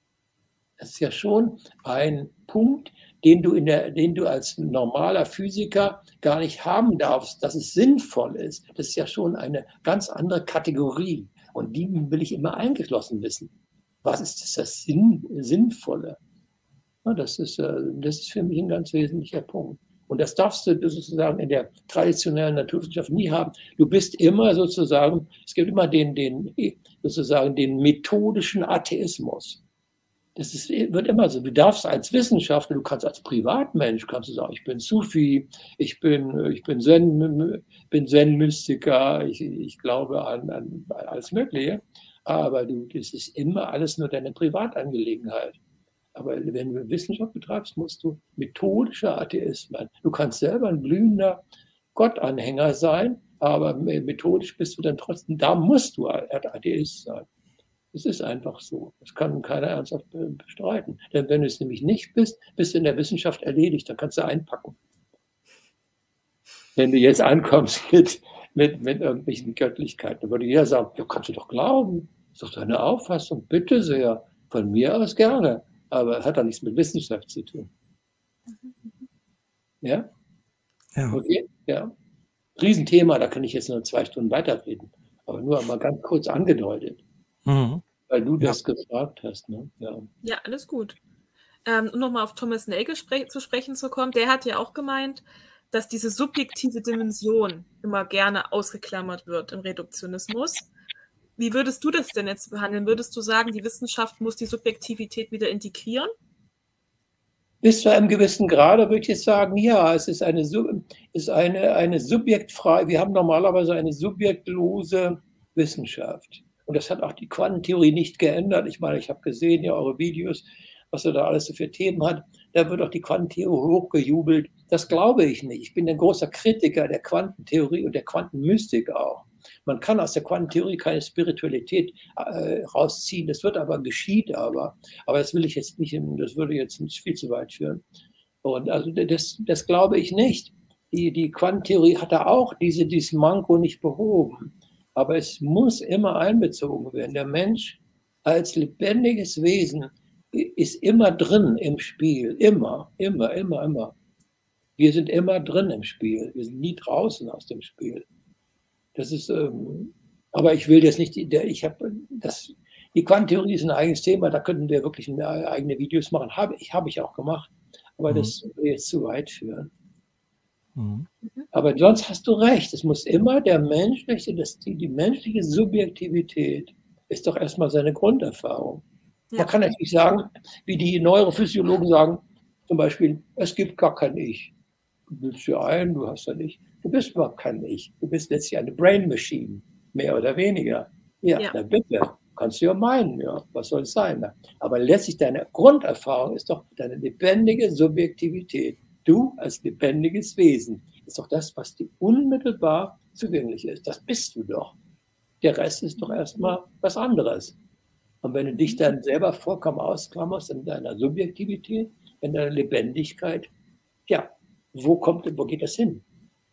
Speaker 2: das ist ja schon ein Punkt, den du, in der, den du als normaler Physiker gar nicht haben darfst, dass es sinnvoll ist. Das ist ja schon eine ganz andere Kategorie. Und die will ich immer eingeschlossen wissen. Was ist das, das Sinn, Sinnvolle? Ja, das, ist, das ist für mich ein ganz wesentlicher Punkt. Und das darfst du sozusagen in der traditionellen Naturwissenschaft nie haben. Du bist immer sozusagen, es gibt immer den, den, sozusagen den methodischen Atheismus. Das ist, wird immer so. Du darfst als Wissenschaftler, du kannst als Privatmensch, kannst du sagen, ich bin Sufi, ich bin, ich bin Zen, bin Zen-Mystiker, ich, ich glaube an, an alles Mögliche. Aber du, das ist immer alles nur deine Privatangelegenheit. Aber wenn du Wissenschaft betreibst, musst du methodischer Atheist sein. Du kannst selber ein glühender Gottanhänger sein, aber methodisch bist du dann trotzdem, da musst du Atheist sein. Es ist einfach so. Das kann keiner ernsthaft bestreiten. Denn wenn du es nämlich nicht bist, bist du in der Wissenschaft erledigt. Dann kannst du einpacken. Wenn du jetzt ankommst mit, mit, mit irgendwelchen Göttlichkeiten. Da würde jeder sagen, ja, kannst du doch glauben. Ist doch deine Auffassung. Bitte sehr. Von mir aus gerne. Aber hat doch nichts mit Wissenschaft zu tun. Ja?
Speaker 1: Ja.
Speaker 2: Okay? Ja. Riesenthema, da kann ich jetzt nur zwei Stunden weiterreden. Aber nur einmal ganz kurz angedeutet.
Speaker 1: Mhm.
Speaker 2: Weil du
Speaker 1: Ja.
Speaker 2: das gefragt hast. Ne? Ja.
Speaker 3: Ja, alles gut. Ähm, um nochmal auf Thomas Nagel spre zu sprechen zu kommen, der hat ja auch gemeint, dass diese subjektive Dimension immer gerne ausgeklammert wird im Reduktionismus. Wie würdest du das denn jetzt behandeln? Würdest du sagen, die Wissenschaft muss die Subjektivität wieder integrieren?
Speaker 2: Bis zu einem gewissen Grade würde ich jetzt sagen, ja, es ist eine, ist eine, eine subjektfreie, wir haben normalerweise eine subjektlose Wissenschaft. Und das hat auch die Quantentheorie nicht geändert. Ich meine, ich habe gesehen, ja, eure Videos, was er da alles so für Themen hat. Da wird auch die Quantentheorie hochgejubelt. Das glaube ich nicht. Ich bin ein großer Kritiker der Quantentheorie und der Quantenmystik auch. Man kann aus der Quantentheorie keine Spiritualität äh, rausziehen. Das wird aber, geschieht aber. Aber das will ich jetzt nicht, das würde jetzt viel zu weit führen. Und also das, das glaube ich nicht. Die, die Quantentheorie hat da auch diese, dieses Manko nicht behoben. Aber es muss immer einbezogen werden. Der Mensch als lebendiges Wesen ist immer drin im Spiel. Immer, immer, immer, immer. Wir sind immer drin im Spiel. Wir sind nie draußen aus dem Spiel. Das ist, ähm, aber ich will jetzt nicht, ich habe das, die Quantentheorie ist ein eigenes Thema, da könnten wir wirklich eigene Videos machen. Habe ich, habe ich auch gemacht. Aber mhm. das würde jetzt zu weit führen. Mhm. Aber sonst hast du recht. Es muss immer der menschliche, das, die, die menschliche Subjektivität ist doch erstmal seine Grunderfahrung. Ja. Man kann natürlich sagen, wie die Neurophysiologen sagen, zum Beispiel, es gibt gar kein Ich. Du bildest dir ein, du hast ja nicht. Du bist überhaupt kein Ich. Du bist letztlich eine Brain Machine, mehr oder weniger. Ja, ja. Na bitte, kannst du ja meinen, ja, was soll es sein? Ne? Aber letztlich deine Grunderfahrung ist doch deine lebendige Subjektivität. Du als lebendiges Wesen ist doch das, was dir unmittelbar zugänglich ist. Das bist du doch. Der Rest ist doch erstmal was anderes. Und wenn du dich dann selber vollkommen ausklammerst in deiner Subjektivität, in deiner Lebendigkeit, ja, wo kommt, wo geht das hin?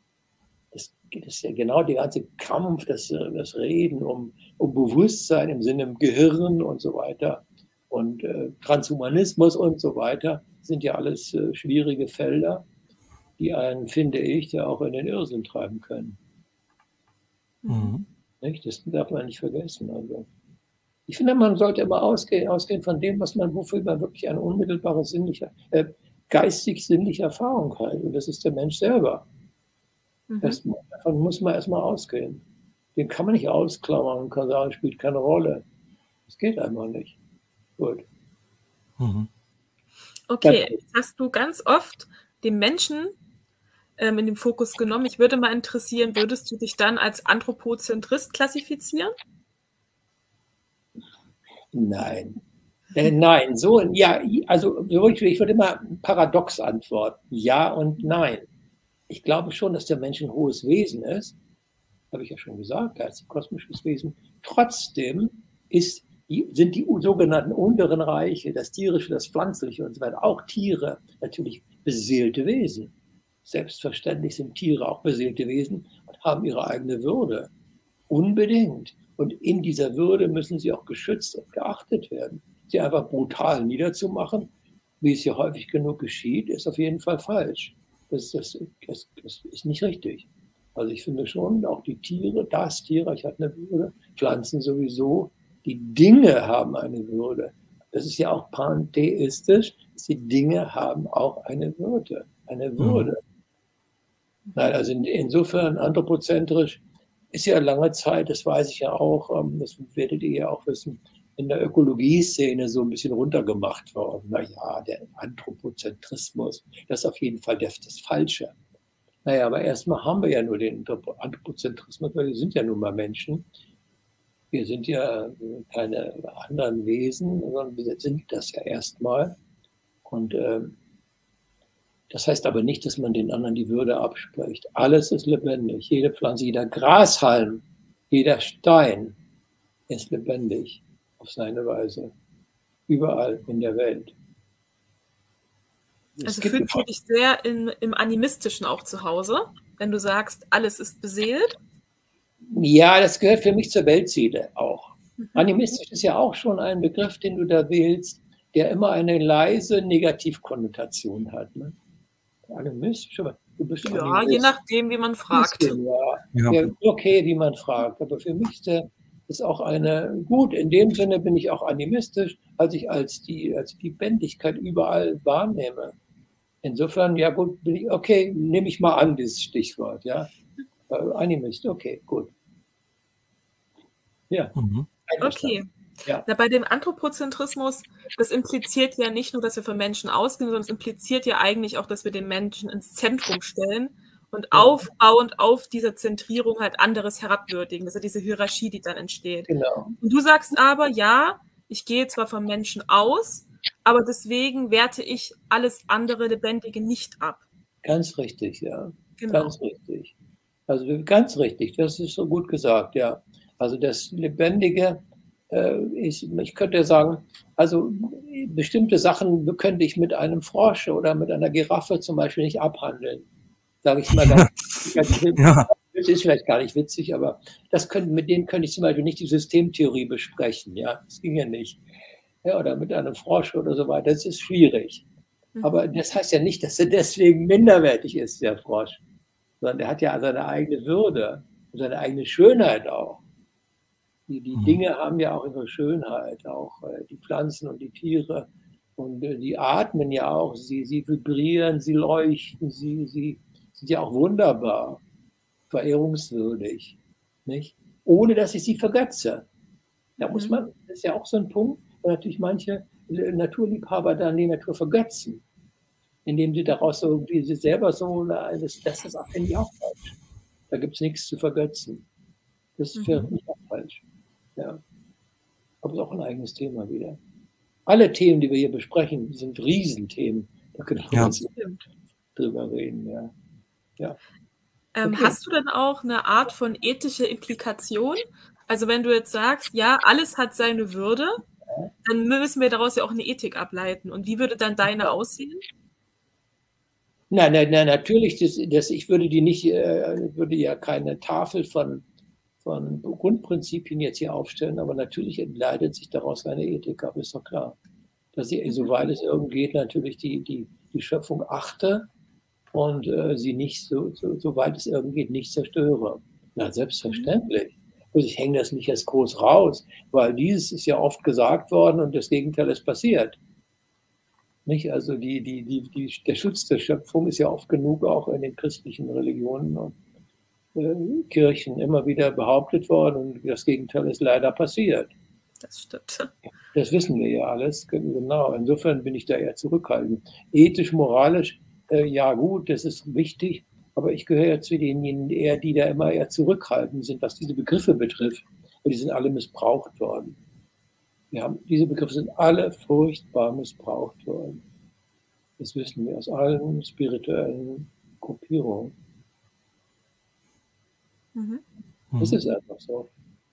Speaker 2: Das ist ja genau der ganze Kampf, das, das Reden um, um Bewusstsein im Sinne im Gehirn und so weiter und äh, Transhumanismus und so weiter, sind ja alles äh, schwierige Felder, die einen, finde ich, ja auch in den Irrsinn treiben können. Mhm. Nicht? Das darf man nicht vergessen. Also, ich finde, man sollte immer ausgehen, ausgehen von dem, was man, wofür man wirklich eine unmittelbare sinnliche, äh, geistig-sinnliche Erfahrung hat. Und das ist der Mensch selber. Mhm. Das, davon muss man erstmal ausgehen. Den kann man nicht ausklammern und kann sagen, spielt keine Rolle. Das geht einfach nicht. Gut.
Speaker 3: Mhm. Okay, jetzt hast du ganz oft den Menschen ähm, in den Fokus genommen. Mich würde mal interessieren, würdest du dich dann als Anthropozentrist klassifizieren?
Speaker 2: Nein. Äh, nein, so, ja, also ich würde immer paradox antworten. Ja und nein. Ich glaube schon, dass der Mensch ein hohes Wesen ist. Habe ich ja schon gesagt, er ist ein kosmisches Wesen. Trotzdem ist, sind die sogenannten unteren Reiche, das Tierische, das Pflanzliche und so weiter, auch Tiere natürlich beseelte Wesen. Selbstverständlich sind Tiere auch beseelte Wesen und haben ihre eigene Würde. Unbedingt. Und in dieser Würde müssen sie auch geschützt und geachtet werden. Sie einfach brutal niederzumachen, wie es ja häufig genug geschieht, ist auf jeden Fall falsch. Das, das, das, das ist nicht richtig. Also ich finde schon, auch die Tiere, das Tierreich hat eine Würde, Pflanzen sowieso, die Dinge haben eine Würde. Das ist ja auch pantheistisch, die Dinge haben auch eine Würde. Eine Würde. Mhm. Nein, also in, insofern anthropozentrisch ist ja lange Zeit, das weiß ich ja auch, das werdet ihr ja auch wissen, in der Ökologie-Szene so ein bisschen runtergemacht worden. Naja, der Anthropozentrismus, das ist auf jeden Fall das, das Falsche. Naja, aber erstmal haben wir ja nur den Anthropozentrismus, weil wir sind ja nun mal Menschen. Wir sind ja keine anderen Wesen, sondern wir sind das ja erstmal. Und äh, das heißt aber nicht, dass man den anderen die Würde abspricht. Alles ist lebendig. Jede Pflanze, jeder Grashalm, jeder Stein ist lebendig auf seine Weise. Überall in der Welt.
Speaker 3: Es also fühlst du dich sehr in, im Animistischen auch zu Hause, wenn du sagst, alles ist beseelt?
Speaker 2: Ja, das gehört für mich zur Weltseele auch.
Speaker 3: Mhm.
Speaker 2: Animistisch ist ja auch schon ein Begriff, den du da wählst, der immer eine leise Negativkonnotation hat. Ne? Animistisch, aber du bist
Speaker 3: Ja,
Speaker 2: Animist.
Speaker 3: je nachdem, wie man fragt.
Speaker 2: Bisschen, ja.
Speaker 1: Ja.
Speaker 2: Ja, okay, wie man fragt. Aber für mich ist der ist auch eine, gut, in dem Sinne bin ich auch animistisch, als ich als die, als die Lebendigkeit überall wahrnehme. Insofern, ja gut, bin ich, okay, nehme ich mal an, dieses Stichwort, ja. Äh, Animist, okay, gut. Ja.
Speaker 1: Mhm.
Speaker 3: Okay.
Speaker 2: Ja.
Speaker 3: Na, bei dem Anthropozentrismus, das impliziert ja nicht nur, dass wir von Menschen ausgehen, sondern es impliziert ja eigentlich auch, dass wir den Menschen ins Zentrum stellen und
Speaker 2: Ja.
Speaker 3: aufbauend auf dieser Zentrierung halt anderes herabwürdigen. Das ist ja diese Hierarchie, die dann entsteht.
Speaker 2: Genau.
Speaker 3: Und du sagst aber, ja, ich gehe zwar vom Menschen aus, aber deswegen werte ich alles andere Lebendige nicht ab.
Speaker 2: Ganz richtig, ja.
Speaker 3: Genau.
Speaker 2: Ganz richtig. Also ganz richtig, das ist so gut gesagt, ja. Also das Lebendige äh, ist, ich könnte sagen, also bestimmte Sachen könnte ich mit einem Frosch oder mit einer Giraffe zum Beispiel nicht abhandeln. Sage ich mal ganz, ganz
Speaker 1: Ja.
Speaker 2: Das ist vielleicht gar nicht witzig, aber das könnte, mit denen könnte ich zum Beispiel nicht die Systemtheorie besprechen. Ja, das ging ja nicht. Ja, oder mit einem Frosch oder so weiter. Das ist schwierig.
Speaker 3: Mhm.
Speaker 2: Aber das heißt ja nicht, dass er deswegen minderwertig ist, der Frosch. Sondern er hat ja seine eigene Würde und seine eigene Schönheit auch. Die, die
Speaker 1: Mhm.
Speaker 2: Dinge haben ja auch ihre Schönheit, auch äh, die Pflanzen und die Tiere. Und äh, die atmen ja auch, sie, sie vibrieren, sie leuchten, sie, sie sind ja auch wunderbar, verehrungswürdig, nicht? Ohne dass ich sie vergötze. Da
Speaker 3: Mhm.
Speaker 2: muss man, das ist ja auch so ein Punkt, wo natürlich manche Naturliebhaber dann die Natur vergötzen, indem sie daraus irgendwie sie selber so, das, das ist auch, finde ich auch falsch. Da gibt es nichts zu vergötzen. Das ist für
Speaker 3: Mhm.
Speaker 2: mich auch falsch. Ja. Aber es ist auch ein eigenes Thema wieder. Alle Themen, die wir hier besprechen, sind Riesenthemen. Da können wir
Speaker 1: Ja.
Speaker 2: uns drüber reden. Ja. Ja.
Speaker 3: Ähm,
Speaker 2: Okay.
Speaker 3: Hast du denn auch eine Art von ethische Implikation? Also wenn du jetzt sagst, ja, alles hat seine Würde, dann müssen wir daraus ja auch eine Ethik ableiten. Und wie würde dann deine aussehen?
Speaker 2: Nein, nein, nein, natürlich, das, das, ich würde die nicht, äh, würde ja keine Tafel von, von Grundprinzipien jetzt hier aufstellen, aber natürlich entleitet sich daraus eine Ethik ab, ist doch klar. Dass ich, soweit es irgend geht, natürlich die, die, die Schöpfung achte und äh, sie nicht, so, so, soweit es irgend geht, nicht zerstöre. Na, selbstverständlich. Also ich hänge das nicht jetzt groß raus, weil dieses ist ja oft gesagt worden und das Gegenteil ist passiert. Nicht? Also die, die, die, die, der Schutz der Schöpfung ist ja oft genug auch in den christlichen Religionen und äh, Kirchen immer wieder behauptet worden und das Gegenteil ist leider passiert.
Speaker 3: Das stimmt.
Speaker 2: Das wissen wir ja alles, genau. Insofern bin ich da eher zurückhaltend. Ethisch, moralisch, äh, ja gut, das ist wichtig, aber ich gehöre ja zu denjenigen eher, die da immer eher zurückhaltend sind, was diese Begriffe betrifft. Und die sind alle missbraucht worden. Wir haben, diese Begriffe sind alle furchtbar missbraucht worden. Das wissen wir aus allen spirituellen Gruppierungen.
Speaker 3: Mhm.
Speaker 2: Das ist einfach so.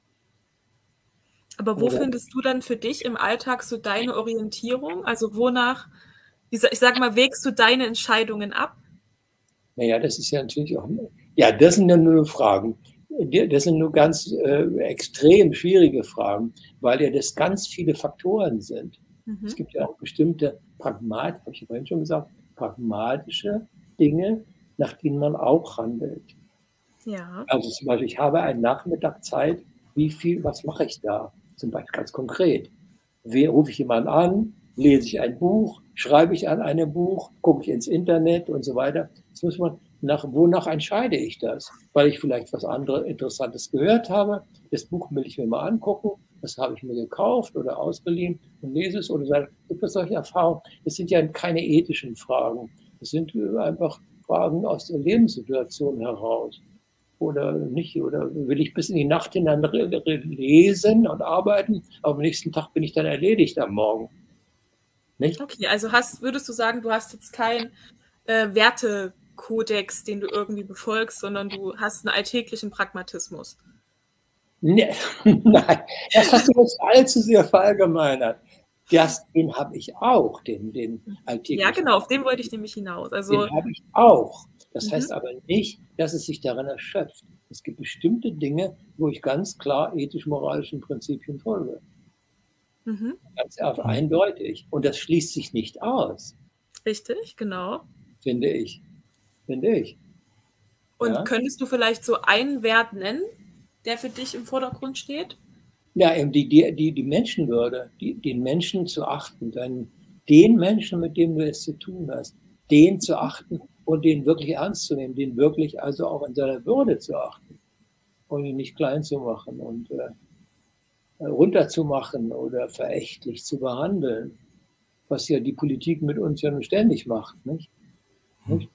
Speaker 3: Aber wo
Speaker 2: Oder?
Speaker 3: findest du dann für dich im Alltag so deine Orientierung? Also wonach, ich sag mal, wägst du deine Entscheidungen ab?
Speaker 2: Naja, das ist ja natürlich auch, ja, das sind ja nur Fragen. Das sind nur ganz äh, extrem schwierige Fragen, weil ja das ganz viele Faktoren sind.
Speaker 3: Mhm.
Speaker 2: Es gibt ja auch bestimmte Pragmat, habe ich vorhin schon gesagt, pragmatische Dinge, nach denen man auch handelt.
Speaker 3: Ja.
Speaker 2: Also zum Beispiel, ich habe einen Nachmittag Zeit, wie viel, was mache ich da? Zum Beispiel ganz konkret. Wer, rufe ich jemanden an, lese ich ein Buch, schreibe ich an einem Buch, gucke ich ins Internet und so weiter. Das muss man nach, wonach entscheide ich das? Weil ich vielleicht was anderes Interessantes gehört habe. Das Buch will ich mir mal angucken. Das habe ich mir gekauft oder ausgeliehen und lese es oder sage, gibt es solche Erfahrungen? Das sind ja keine ethischen Fragen. Das sind einfach Fragen aus der Lebenssituation heraus. Oder nicht, oder will ich bis in die Nacht hinein lesen und arbeiten, aber am nächsten Tag bin ich dann erledigt am Morgen. Nicht?
Speaker 3: Okay, also hast, würdest du sagen, du hast jetzt keinen äh, Wertekodex, den du irgendwie befolgst, sondern du hast einen alltäglichen Pragmatismus?
Speaker 2: Nee, nein, das hast du jetzt allzu sehr verallgemeinert. Das, den habe ich auch, den, den alltäglichen.
Speaker 3: Ja, genau, auf den wollte ich nämlich hinaus. Also,
Speaker 2: den habe ich auch. Das
Speaker 3: Mhm.
Speaker 2: heißt aber nicht, dass es sich darin erschöpft. Es gibt bestimmte Dinge, wo ich ganz klar ethisch-moralischen Prinzipien folge.
Speaker 3: Mhm.
Speaker 2: Ganz eindeutig. Und das schließt sich nicht aus.
Speaker 3: Richtig, genau.
Speaker 2: Finde ich. Finde ich.
Speaker 3: Und
Speaker 2: ja?
Speaker 3: Könntest du vielleicht so einen Wert nennen, der für dich im Vordergrund steht?
Speaker 2: Ja, eben die, die, die, die Menschenwürde, die, den Menschen zu achten, dann den Menschen, mit dem du es zu tun hast, den zu achten und den wirklich ernst zu nehmen, den wirklich also auch in seiner Würde zu achten und ihn nicht klein zu machen und äh, runterzumachen oder verächtlich zu behandeln, was ja die Politik mit uns ja nun ständig macht, nicht? Nicht?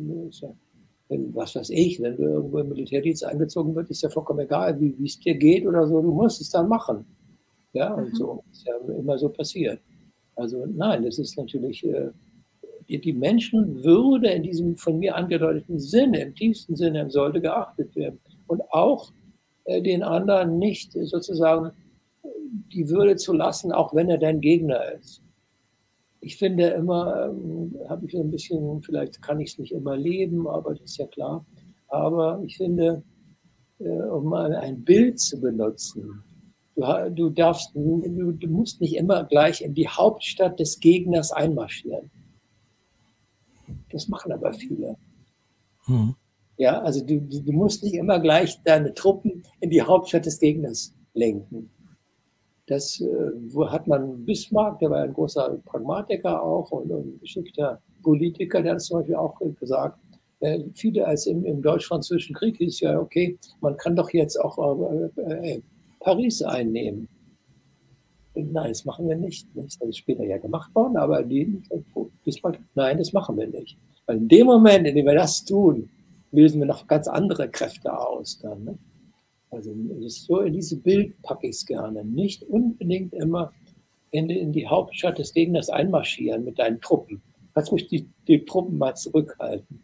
Speaker 2: Was weiß ich, wenn du irgendwo im Militärdienst eingezogen wird, ist ja vollkommen egal, wie es dir geht oder so, du musst es dann machen. Ja, und mhm. so ist ja immer so passiert. Also nein, das ist natürlich äh, die, die Menschenwürde in diesem von mir angedeuteten Sinne, im tiefsten Sinne, sollte geachtet werden. Und auch äh, den anderen nicht sozusagen die Würde zu lassen, auch wenn er dein Gegner ist. Ich finde immer, ähm, habe ich so ein bisschen, vielleicht kann ich es nicht immer leben, aber das ist ja klar. Aber ich finde, äh, um mal ein Bild zu benutzen, du, du darfst, du, du musst nicht immer gleich in die Hauptstadt des Gegners einmarschieren. Das machen aber viele. Hm. Ja, also du, du musst nicht immer gleich deine Truppen in die Hauptstadt des Gegners lenken. Das äh, hat man Bismarck, der war ein großer Pragmatiker auch und, und ein geschickter Politiker, der hat zum Beispiel auch gesagt, äh, viele als im, im Deutsch-Französischen Krieg hieß ja, okay, man kann doch jetzt auch äh, äh, Paris einnehmen. Und nein, das machen wir nicht. Das ist später ja gemacht worden, aber die, Bismarck, nein, das machen wir nicht. Weil in dem Moment, in dem wir das tun, lösen wir noch ganz andere Kräfte aus dann. Ne? Also so in dieses Bild packe ich es gerne. Nicht unbedingt immer in die, in die Hauptstadt des Gegners einmarschieren mit deinen Truppen. Kannst ruhig die, die Truppen mal zurückhalten,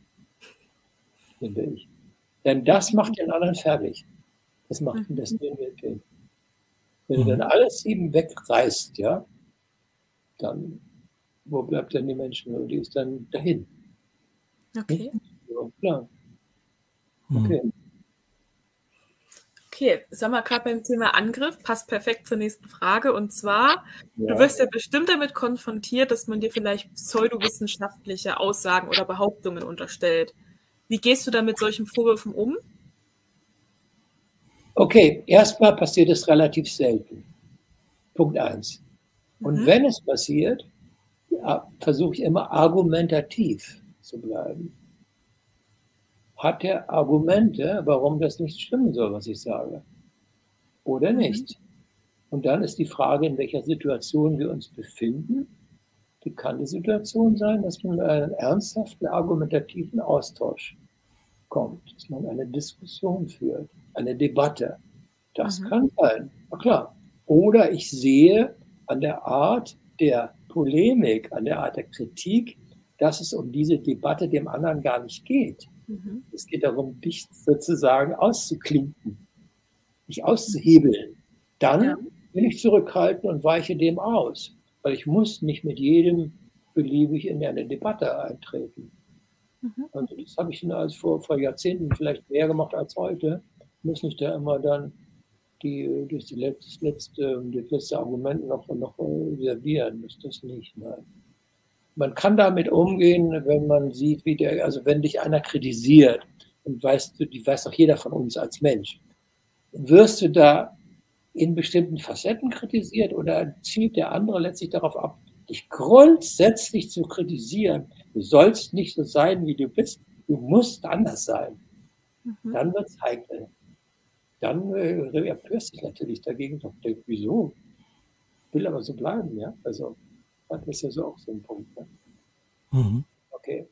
Speaker 2: finde ich. Denn das macht den anderen fertig. Das macht ihn das Ding. Wenn du dann alles sieben wegreißt, ja, dann, wo bleibt denn die Menschenwürde? Die ist dann dahin.
Speaker 3: Okay.
Speaker 2: Ja, klar. Okay.
Speaker 3: Okay, sagen wir gerade beim Thema Angriff, passt perfekt zur nächsten Frage. Und zwar,
Speaker 2: Ja.
Speaker 3: du wirst ja bestimmt damit konfrontiert, dass man dir vielleicht pseudowissenschaftliche Aussagen oder Behauptungen unterstellt. Wie gehst du da mit solchen Vorwürfen um?
Speaker 2: Okay, erstmal passiert es relativ selten. Punkt eins. Und mhm. wenn es passiert, ja, versuche ich immer argumentativ zu bleiben. Hat er Argumente, warum das nicht stimmen soll, was ich sage? Oder nicht? Und dann ist die Frage, in welcher Situation wir uns befinden. Die kann die Situation sein, dass man in einen ernsthaften, argumentativen Austausch kommt, dass man eine Diskussion führt, eine Debatte. Das mhm. kann sein, na klar. Oder ich sehe an der Art der Polemik, an der Art der Kritik, dass es um diese Debatte dem anderen gar nicht geht. Mhm. Es geht darum, dich sozusagen auszuklinken, dich auszuhebeln. Dann ja. will ich zurückhalten und weiche dem aus, weil ich muss nicht mit jedem beliebig in eine Debatte eintreten. Mhm. Also das habe ich als vor, vor Jahrzehnten vielleicht mehr gemacht als heute. Ich muss nicht da immer dann die, das, letzte, letzte, das letzte Argument noch, noch servieren. Das ist das nicht. Nein. Man kann damit umgehen, wenn man sieht, wie der, also wenn dich einer kritisiert, und weißt du, die weiß doch jeder von uns als Mensch, wirst du da in bestimmten Facetten kritisiert oder zielt der andere letztlich darauf ab, dich grundsätzlich zu kritisieren? Du sollst nicht so sein, wie du bist, du musst anders sein. Mhm. Dann wird es heikel. Dann äh, empörst dich natürlich dagegen. Doch, wieso? Ich will aber so bleiben, ja. Also, das ist ja so auch so ein Punkt. Ne? Mhm. Okay.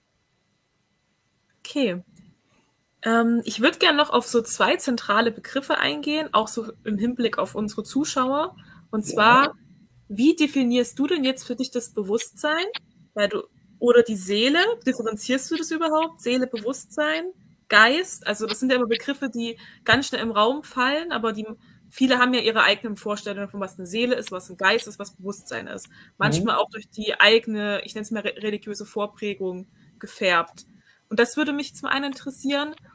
Speaker 3: Okay. Ähm, ich würde gerne noch auf so zwei zentrale Begriffe eingehen, auch so im Hinblick auf unsere Zuschauer. Und zwar, ja. Wie definierst du denn jetzt für dich das Bewusstsein? Weil du, oder die Seele, differenzierst du das überhaupt? Seele, Bewusstsein, Geist? Also das sind ja immer Begriffe, die ganz schnell im Raum fallen, aber die viele haben ja ihre eigenen Vorstellungen von was eine Seele ist, was ein Geist ist, was Bewusstsein ist. Manchmal mhm. auch durch die eigene, ich nenne es mal religiöse Vorprägung gefärbt. Und das würde mich zum einen interessieren.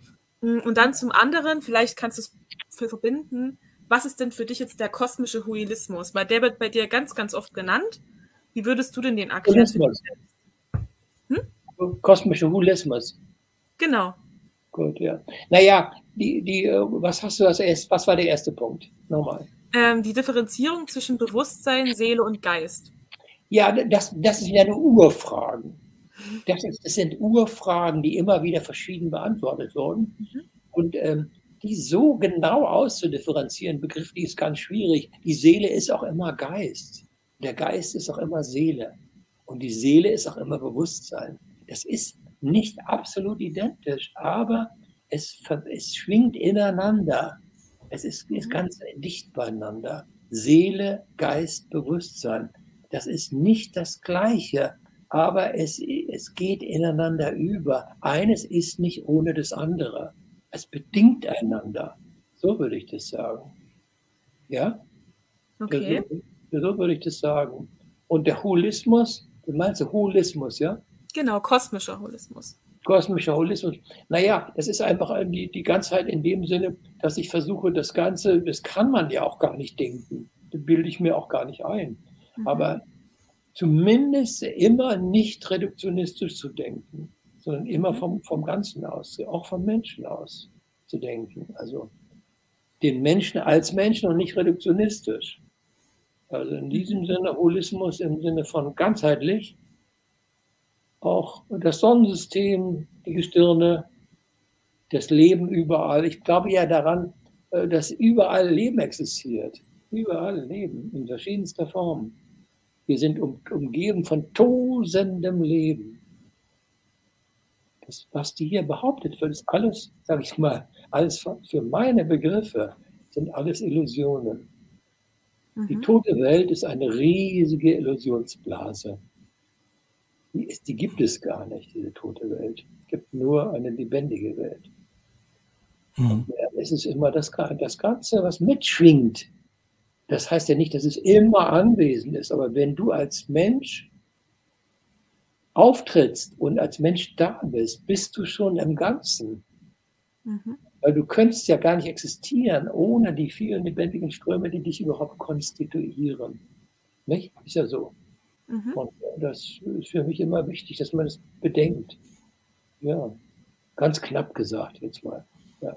Speaker 3: Und dann zum anderen, vielleicht kannst du es für verbinden, was ist denn für dich jetzt der kosmische Holismus? Weil der wird bei dir ganz, ganz oft genannt. Wie würdest du denn den erklären?
Speaker 2: Hm? Kosmische Holismus.
Speaker 3: Genau.
Speaker 2: Gut, ja. Naja, die, die, was hast du als erst, was war der erste Punkt? Nochmal.
Speaker 3: Ähm, die Differenzierung zwischen Bewusstsein, Seele und Geist.
Speaker 2: Ja, das, das sind ja nur Urfragen. Das, ist, das sind Urfragen, die immer wieder verschieden beantwortet wurden. Mhm. Und ähm, die so genau auszudifferenzieren, Begriff, die ist ganz schwierig. Die Seele ist auch immer Geist. Der Geist ist auch immer Seele. Und die Seele ist auch immer Bewusstsein. Das ist nicht absolut identisch, aber es, es schwingt ineinander. Es ist, ist ganz dicht beieinander. Seele, Geist, Bewusstsein. Das ist nicht das Gleiche, aber es, es geht ineinander über. Eines ist nicht ohne das andere. Es bedingt einander. So würde ich das sagen. Ja?
Speaker 3: Okay.
Speaker 2: So, so würde ich das sagen. Und der Holismus, du meinst der Holismus, ja?
Speaker 3: Genau, kosmischer Holismus.
Speaker 2: Kosmischer Holismus. Naja, das ist einfach die, die Ganzheit in dem Sinne, dass ich versuche, das Ganze, das kann man ja auch gar nicht denken. Das bilde ich mir auch gar nicht ein. Mhm. Aber zumindest immer nicht reduktionistisch zu denken, sondern immer vom, vom Ganzen aus, auch vom Menschen aus zu denken. Also den Menschen als Menschen und nicht reduktionistisch. Also in diesem Sinne Holismus im Sinne von ganzheitlich, auch das Sonnensystem, die Gestirne, das Leben überall. Ich glaube ja daran, dass überall Leben existiert. Überall Leben in verschiedenster Form. Wir sind um, umgeben von tosendem Leben. Das, was die hier behauptet wird, ist alles, sage ich mal, alles für meine Begriffe, sind alles Illusionen. Mhm. Die tote Welt ist eine riesige Illusionsblase. Die, ist, die gibt es gar nicht, diese tote Welt. Es gibt nur eine lebendige Welt. Mhm. Und es ist immer das, das Ganze, was mitschwingt. Das heißt ja nicht, dass es immer anwesend ist, aber wenn du als Mensch auftrittst und als Mensch da bist, bist du schon im Ganzen. Mhm. Weil du könntest ja gar nicht existieren ohne die vielen lebendigen Ströme, die dich überhaupt konstituieren. Nicht? Ist ja so. Mhm. Und das ist für mich immer wichtig, dass man das bedenkt. Ja, ganz knapp gesagt jetzt mal. Ja.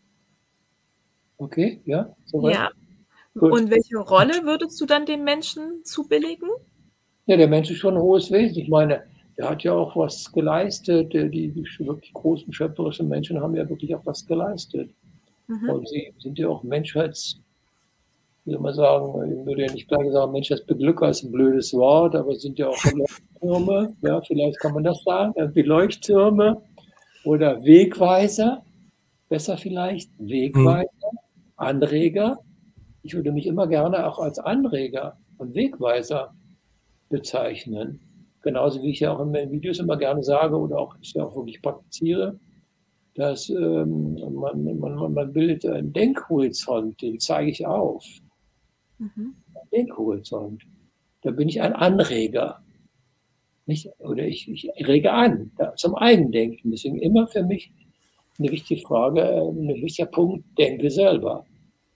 Speaker 2: Okay, ja?
Speaker 3: Soweit? Ja. Gut. Und welche Rolle würdest du dann dem Menschen zubilligen?
Speaker 2: Ja, der Mensch ist schon ein hohes Wesen. Ich meine, der hat ja auch was geleistet. Die, die wirklich großen schöpferischen Menschen haben ja wirklich auch was geleistet. Mhm. Und sie sind ja auch Menschheits, wie soll man sagen, ich würde ja nicht gleich sagen, Menschheitsbeglücker ist ein blödes Wort, aber es sind ja auch Leuchttürme, ja, vielleicht kann man das sagen, wie Leuchttürme oder Wegweiser, besser vielleicht, Wegweiser, mhm. Anreger. Ich würde mich immer gerne auch als Anreger und Wegweiser bezeichnen. Genauso wie ich ja auch in meinen Videos immer gerne sage oder auch ich ja auch wirklich praktiziere, dass ähm, man, man, man bildet einen Denkhorizont, den zeige ich auf. Mhm. Ein Denkhorizont. Da bin ich ein Anreger. Nicht? Oder ich, ich rege an da, zum Eigendenken. Deswegen immer für mich eine wichtige Frage, ein wichtiger Punkt, denke selber.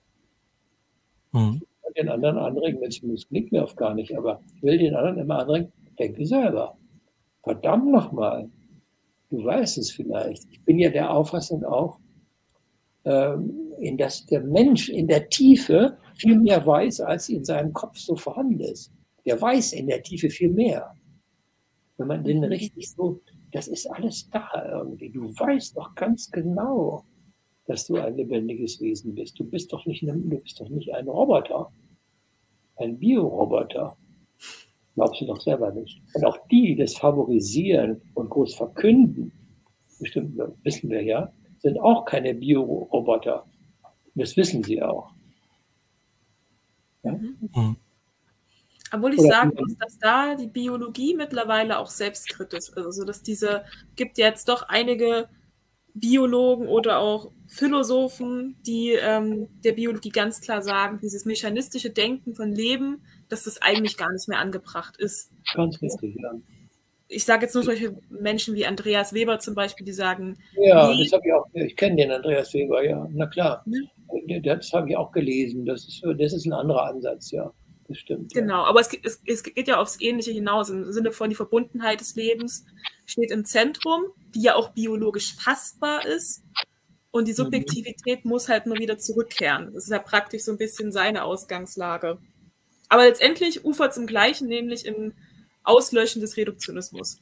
Speaker 2: Mhm. Ich will den anderen anregen, das klingt mir oft gar nicht, aber ich will den anderen immer anregen, denke selber. Verdammt nochmal, du weißt es vielleicht. Ich bin ja der Auffassung auch, ähm, in dass der Mensch in der Tiefe viel mehr weiß, als in seinem Kopf so vorhanden ist. Der weiß in der Tiefe viel mehr. Wenn man den richtig so, das ist alles da irgendwie. Du weißt doch ganz genau, dass du ein lebendiges Wesen bist. Du bist doch nicht, du bist doch nicht ein Roboter, ein Bioroboter. Glaubst du doch selber nicht. Und auch die, die das favorisieren und groß verkünden, bestimmt wissen wir ja, sind auch keine Bioroboter. Das wissen sie auch. Ja?
Speaker 3: Mhm. Obwohl ich Oder sagen muss, dass da die Biologie mittlerweile auch selbstkritisch ist. Also dass diese, gibt jetzt doch einige Biologen oder auch Philosophen, die ähm, der Biologie ganz klar sagen, dieses mechanistische Denken von Leben, dass das eigentlich gar nicht mehr angebracht ist.
Speaker 2: Ganz richtig, ja.
Speaker 3: ich sage jetzt nur solche Menschen wie Andreas Weber zum Beispiel, die sagen,
Speaker 2: Ja,
Speaker 3: nee,
Speaker 2: das habe ich auch, ich kenne den Andreas Weber, ja, na klar.
Speaker 3: ne?
Speaker 2: Das habe ich auch gelesen. Das ist, das ist ein anderer Ansatz, ja. Das stimmt. Ja.
Speaker 3: Genau, aber es, geht- es, es geht ja aufs Ähnliche hinaus, im Sinne von die Verbundenheit des Lebens steht im Zentrum, die ja auch biologisch fassbar ist. Und die Subjektivität mhm. muss halt nur wieder zurückkehren. Das ist ja praktisch so ein bisschen seine Ausgangslage. Aber letztendlich ufert es im Gleichen, nämlich im Auslöschen des Reduktionismus.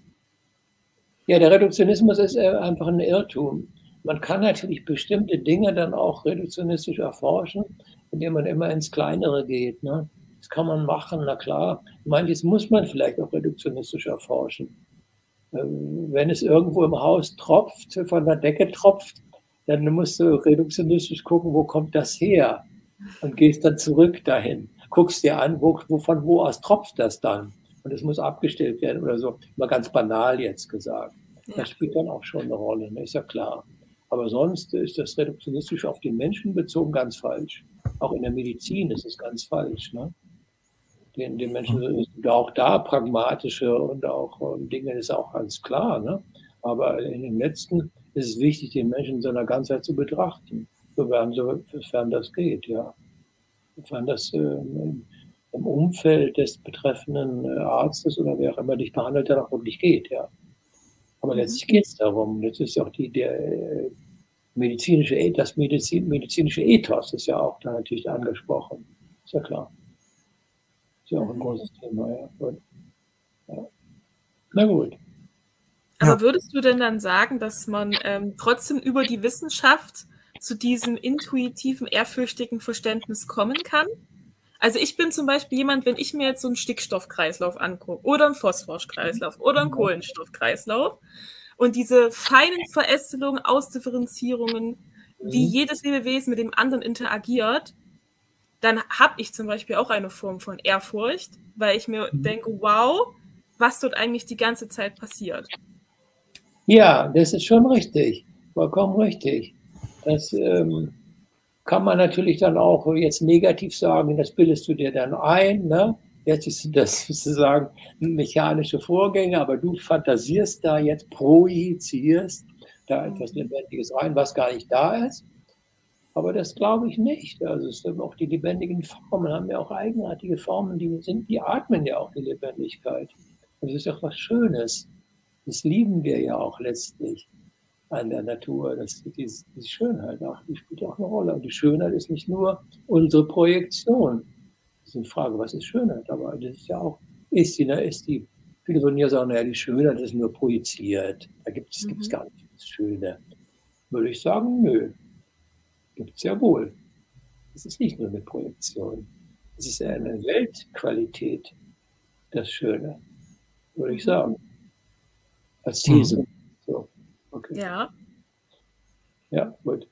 Speaker 2: Ja, der Reduktionismus ist einfach ein Irrtum. Man kann natürlich bestimmte Dinge dann auch reduktionistisch erforschen, indem man immer ins Kleinere geht. Ne? Das kann man machen, na klar. Manches muss man vielleicht auch reduktionistisch erforschen. Wenn es irgendwo im Haus tropft, von der Decke tropft, dann musst du reduktionistisch gucken, wo kommt das her? Und gehst dann zurück dahin. Guckst dir an, wo, wo, von wo aus tropft das dann? Und es muss abgestellt werden oder so. Mal ganz banal jetzt gesagt. Ja. Das spielt dann auch schon eine Rolle, ne? Ist ja klar. Aber sonst ist das reduktionistisch auf den Menschen bezogen ganz falsch. Auch in der Medizin ist es ganz falsch. Ne? Den, den Menschen sind auch da pragmatische und auch um, Dinge ist auch ganz klar. Ne? Aber in den letzten ist es wichtig, den Menschen in seiner Ganzheit zu betrachten, sofern, sofern das geht. Ja. Sofern das äh, im Umfeld des betreffenden äh, Arztes oder wer auch immer dich behandelt, dann auch wirklich geht. Ja. Aber letztlich geht es darum, jetzt ist ja auch die, der äh, medizinische, das Medizin, medizinische Ethos ist ja auch da natürlich angesprochen. Ist ja klar. Ist ja auch ein großes Thema, ja. Gut. Ja. Na gut.
Speaker 3: Aber würdest du denn dann sagen, dass man ähm, trotzdem über die Wissenschaft zu diesem intuitiven, ehrfürchtigen Verständnis kommen kann? Also ich bin zum Beispiel jemand, wenn ich mir jetzt so einen Stickstoffkreislauf angucke oder einen Phosphorkreislauf oder einen Kohlenstoffkreislauf und diese feinen Verästelungen, Ausdifferenzierungen, wie jedes Lebewesen mit dem anderen interagiert, dann habe ich zum Beispiel auch eine Form von Ehrfurcht, weil ich mir denke, wow, was dort eigentlich die ganze Zeit passiert.
Speaker 2: Ja, das ist schon richtig, vollkommen richtig. Das ähm, kann man natürlich dann auch jetzt negativ sagen, das bildest du dir dann ein, ne? Jetzt ist das sozusagen mechanische Vorgänge, aber du fantasierst da jetzt, projizierst da etwas Lebendiges rein, was gar nicht da ist. Aber das glaube ich nicht. Also es sind auch die lebendigen Formen, haben ja auch eigenartige Formen, die sind, die atmen ja auch die Lebendigkeit. Und das ist auch was Schönes. Das lieben wir ja auch letztlich an der Natur. Das, die, die Schönheit auch, die spielt ja auch eine Rolle. Und die Schönheit ist nicht nur unsere Projektion. Das ist eine Frage, was ist Schönheit? Aber das ist ja auch, ist die, ne, ist die, viele würden ja sagen, naja, die Schönheit ist nur projiziert. Da gibt es mhm. gibt's gar nicht das Schöne. Würde ich sagen, nö. Gibt es ja wohl. Es ist nicht nur eine Projektion. Es ist eine Weltqualität, das Schöne, würde ich sagen. Als These. Mhm. So, okay.
Speaker 3: Ja.
Speaker 2: Ja, gut.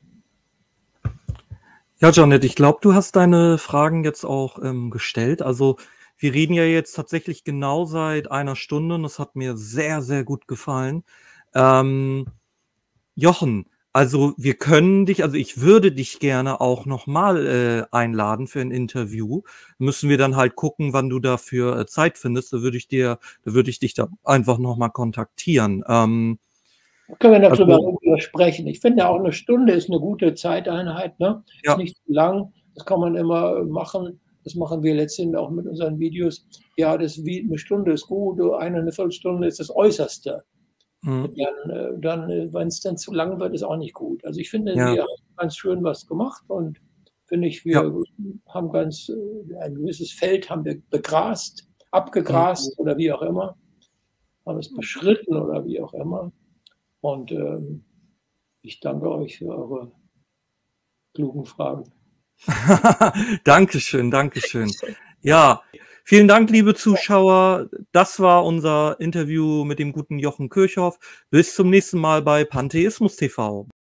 Speaker 1: Ja, Janet, ich glaube, du hast deine Fragen jetzt auch ähm, gestellt. Also wir reden ja jetzt tatsächlich genau seit einer Stunde und das hat mir sehr, sehr gut gefallen. Ähm, Jochen, also wir können dich, also ich würde dich gerne auch nochmal äh, einladen für ein Interview. Müssen wir dann halt gucken, wann du dafür äh, Zeit findest. Da würde ich dir, da würde ich dich da einfach nochmal kontaktieren. Ähm,
Speaker 2: Können wir darüber also, sprechen. Ich finde auch eine Stunde ist eine gute Zeiteinheit, ne? Ja. Ist nicht zu lang. Das kann man immer machen. Das machen wir letztendlich auch mit unseren Videos. Ja, das wie eine Stunde ist gut, eine, eine Viertelstunde ist das Äußerste. Mhm. Dann, dann wenn es dann zu lang wird, ist auch nicht gut. Also ich finde, ja. wir haben ganz schön was gemacht und finde ich, wir ja. haben ganz ein gewisses Feld haben wir begrast, abgegrast mhm. oder wie auch immer, haben es beschritten oder wie auch immer. Und ähm, ich danke euch für eure klugen Fragen.
Speaker 1: Dankeschön, Dankeschön. Ja, vielen Dank, liebe Zuschauer. Das war unser Interview mit dem guten Jochen Kirchhoff. Bis zum nächsten Mal bei Pantheismus T V.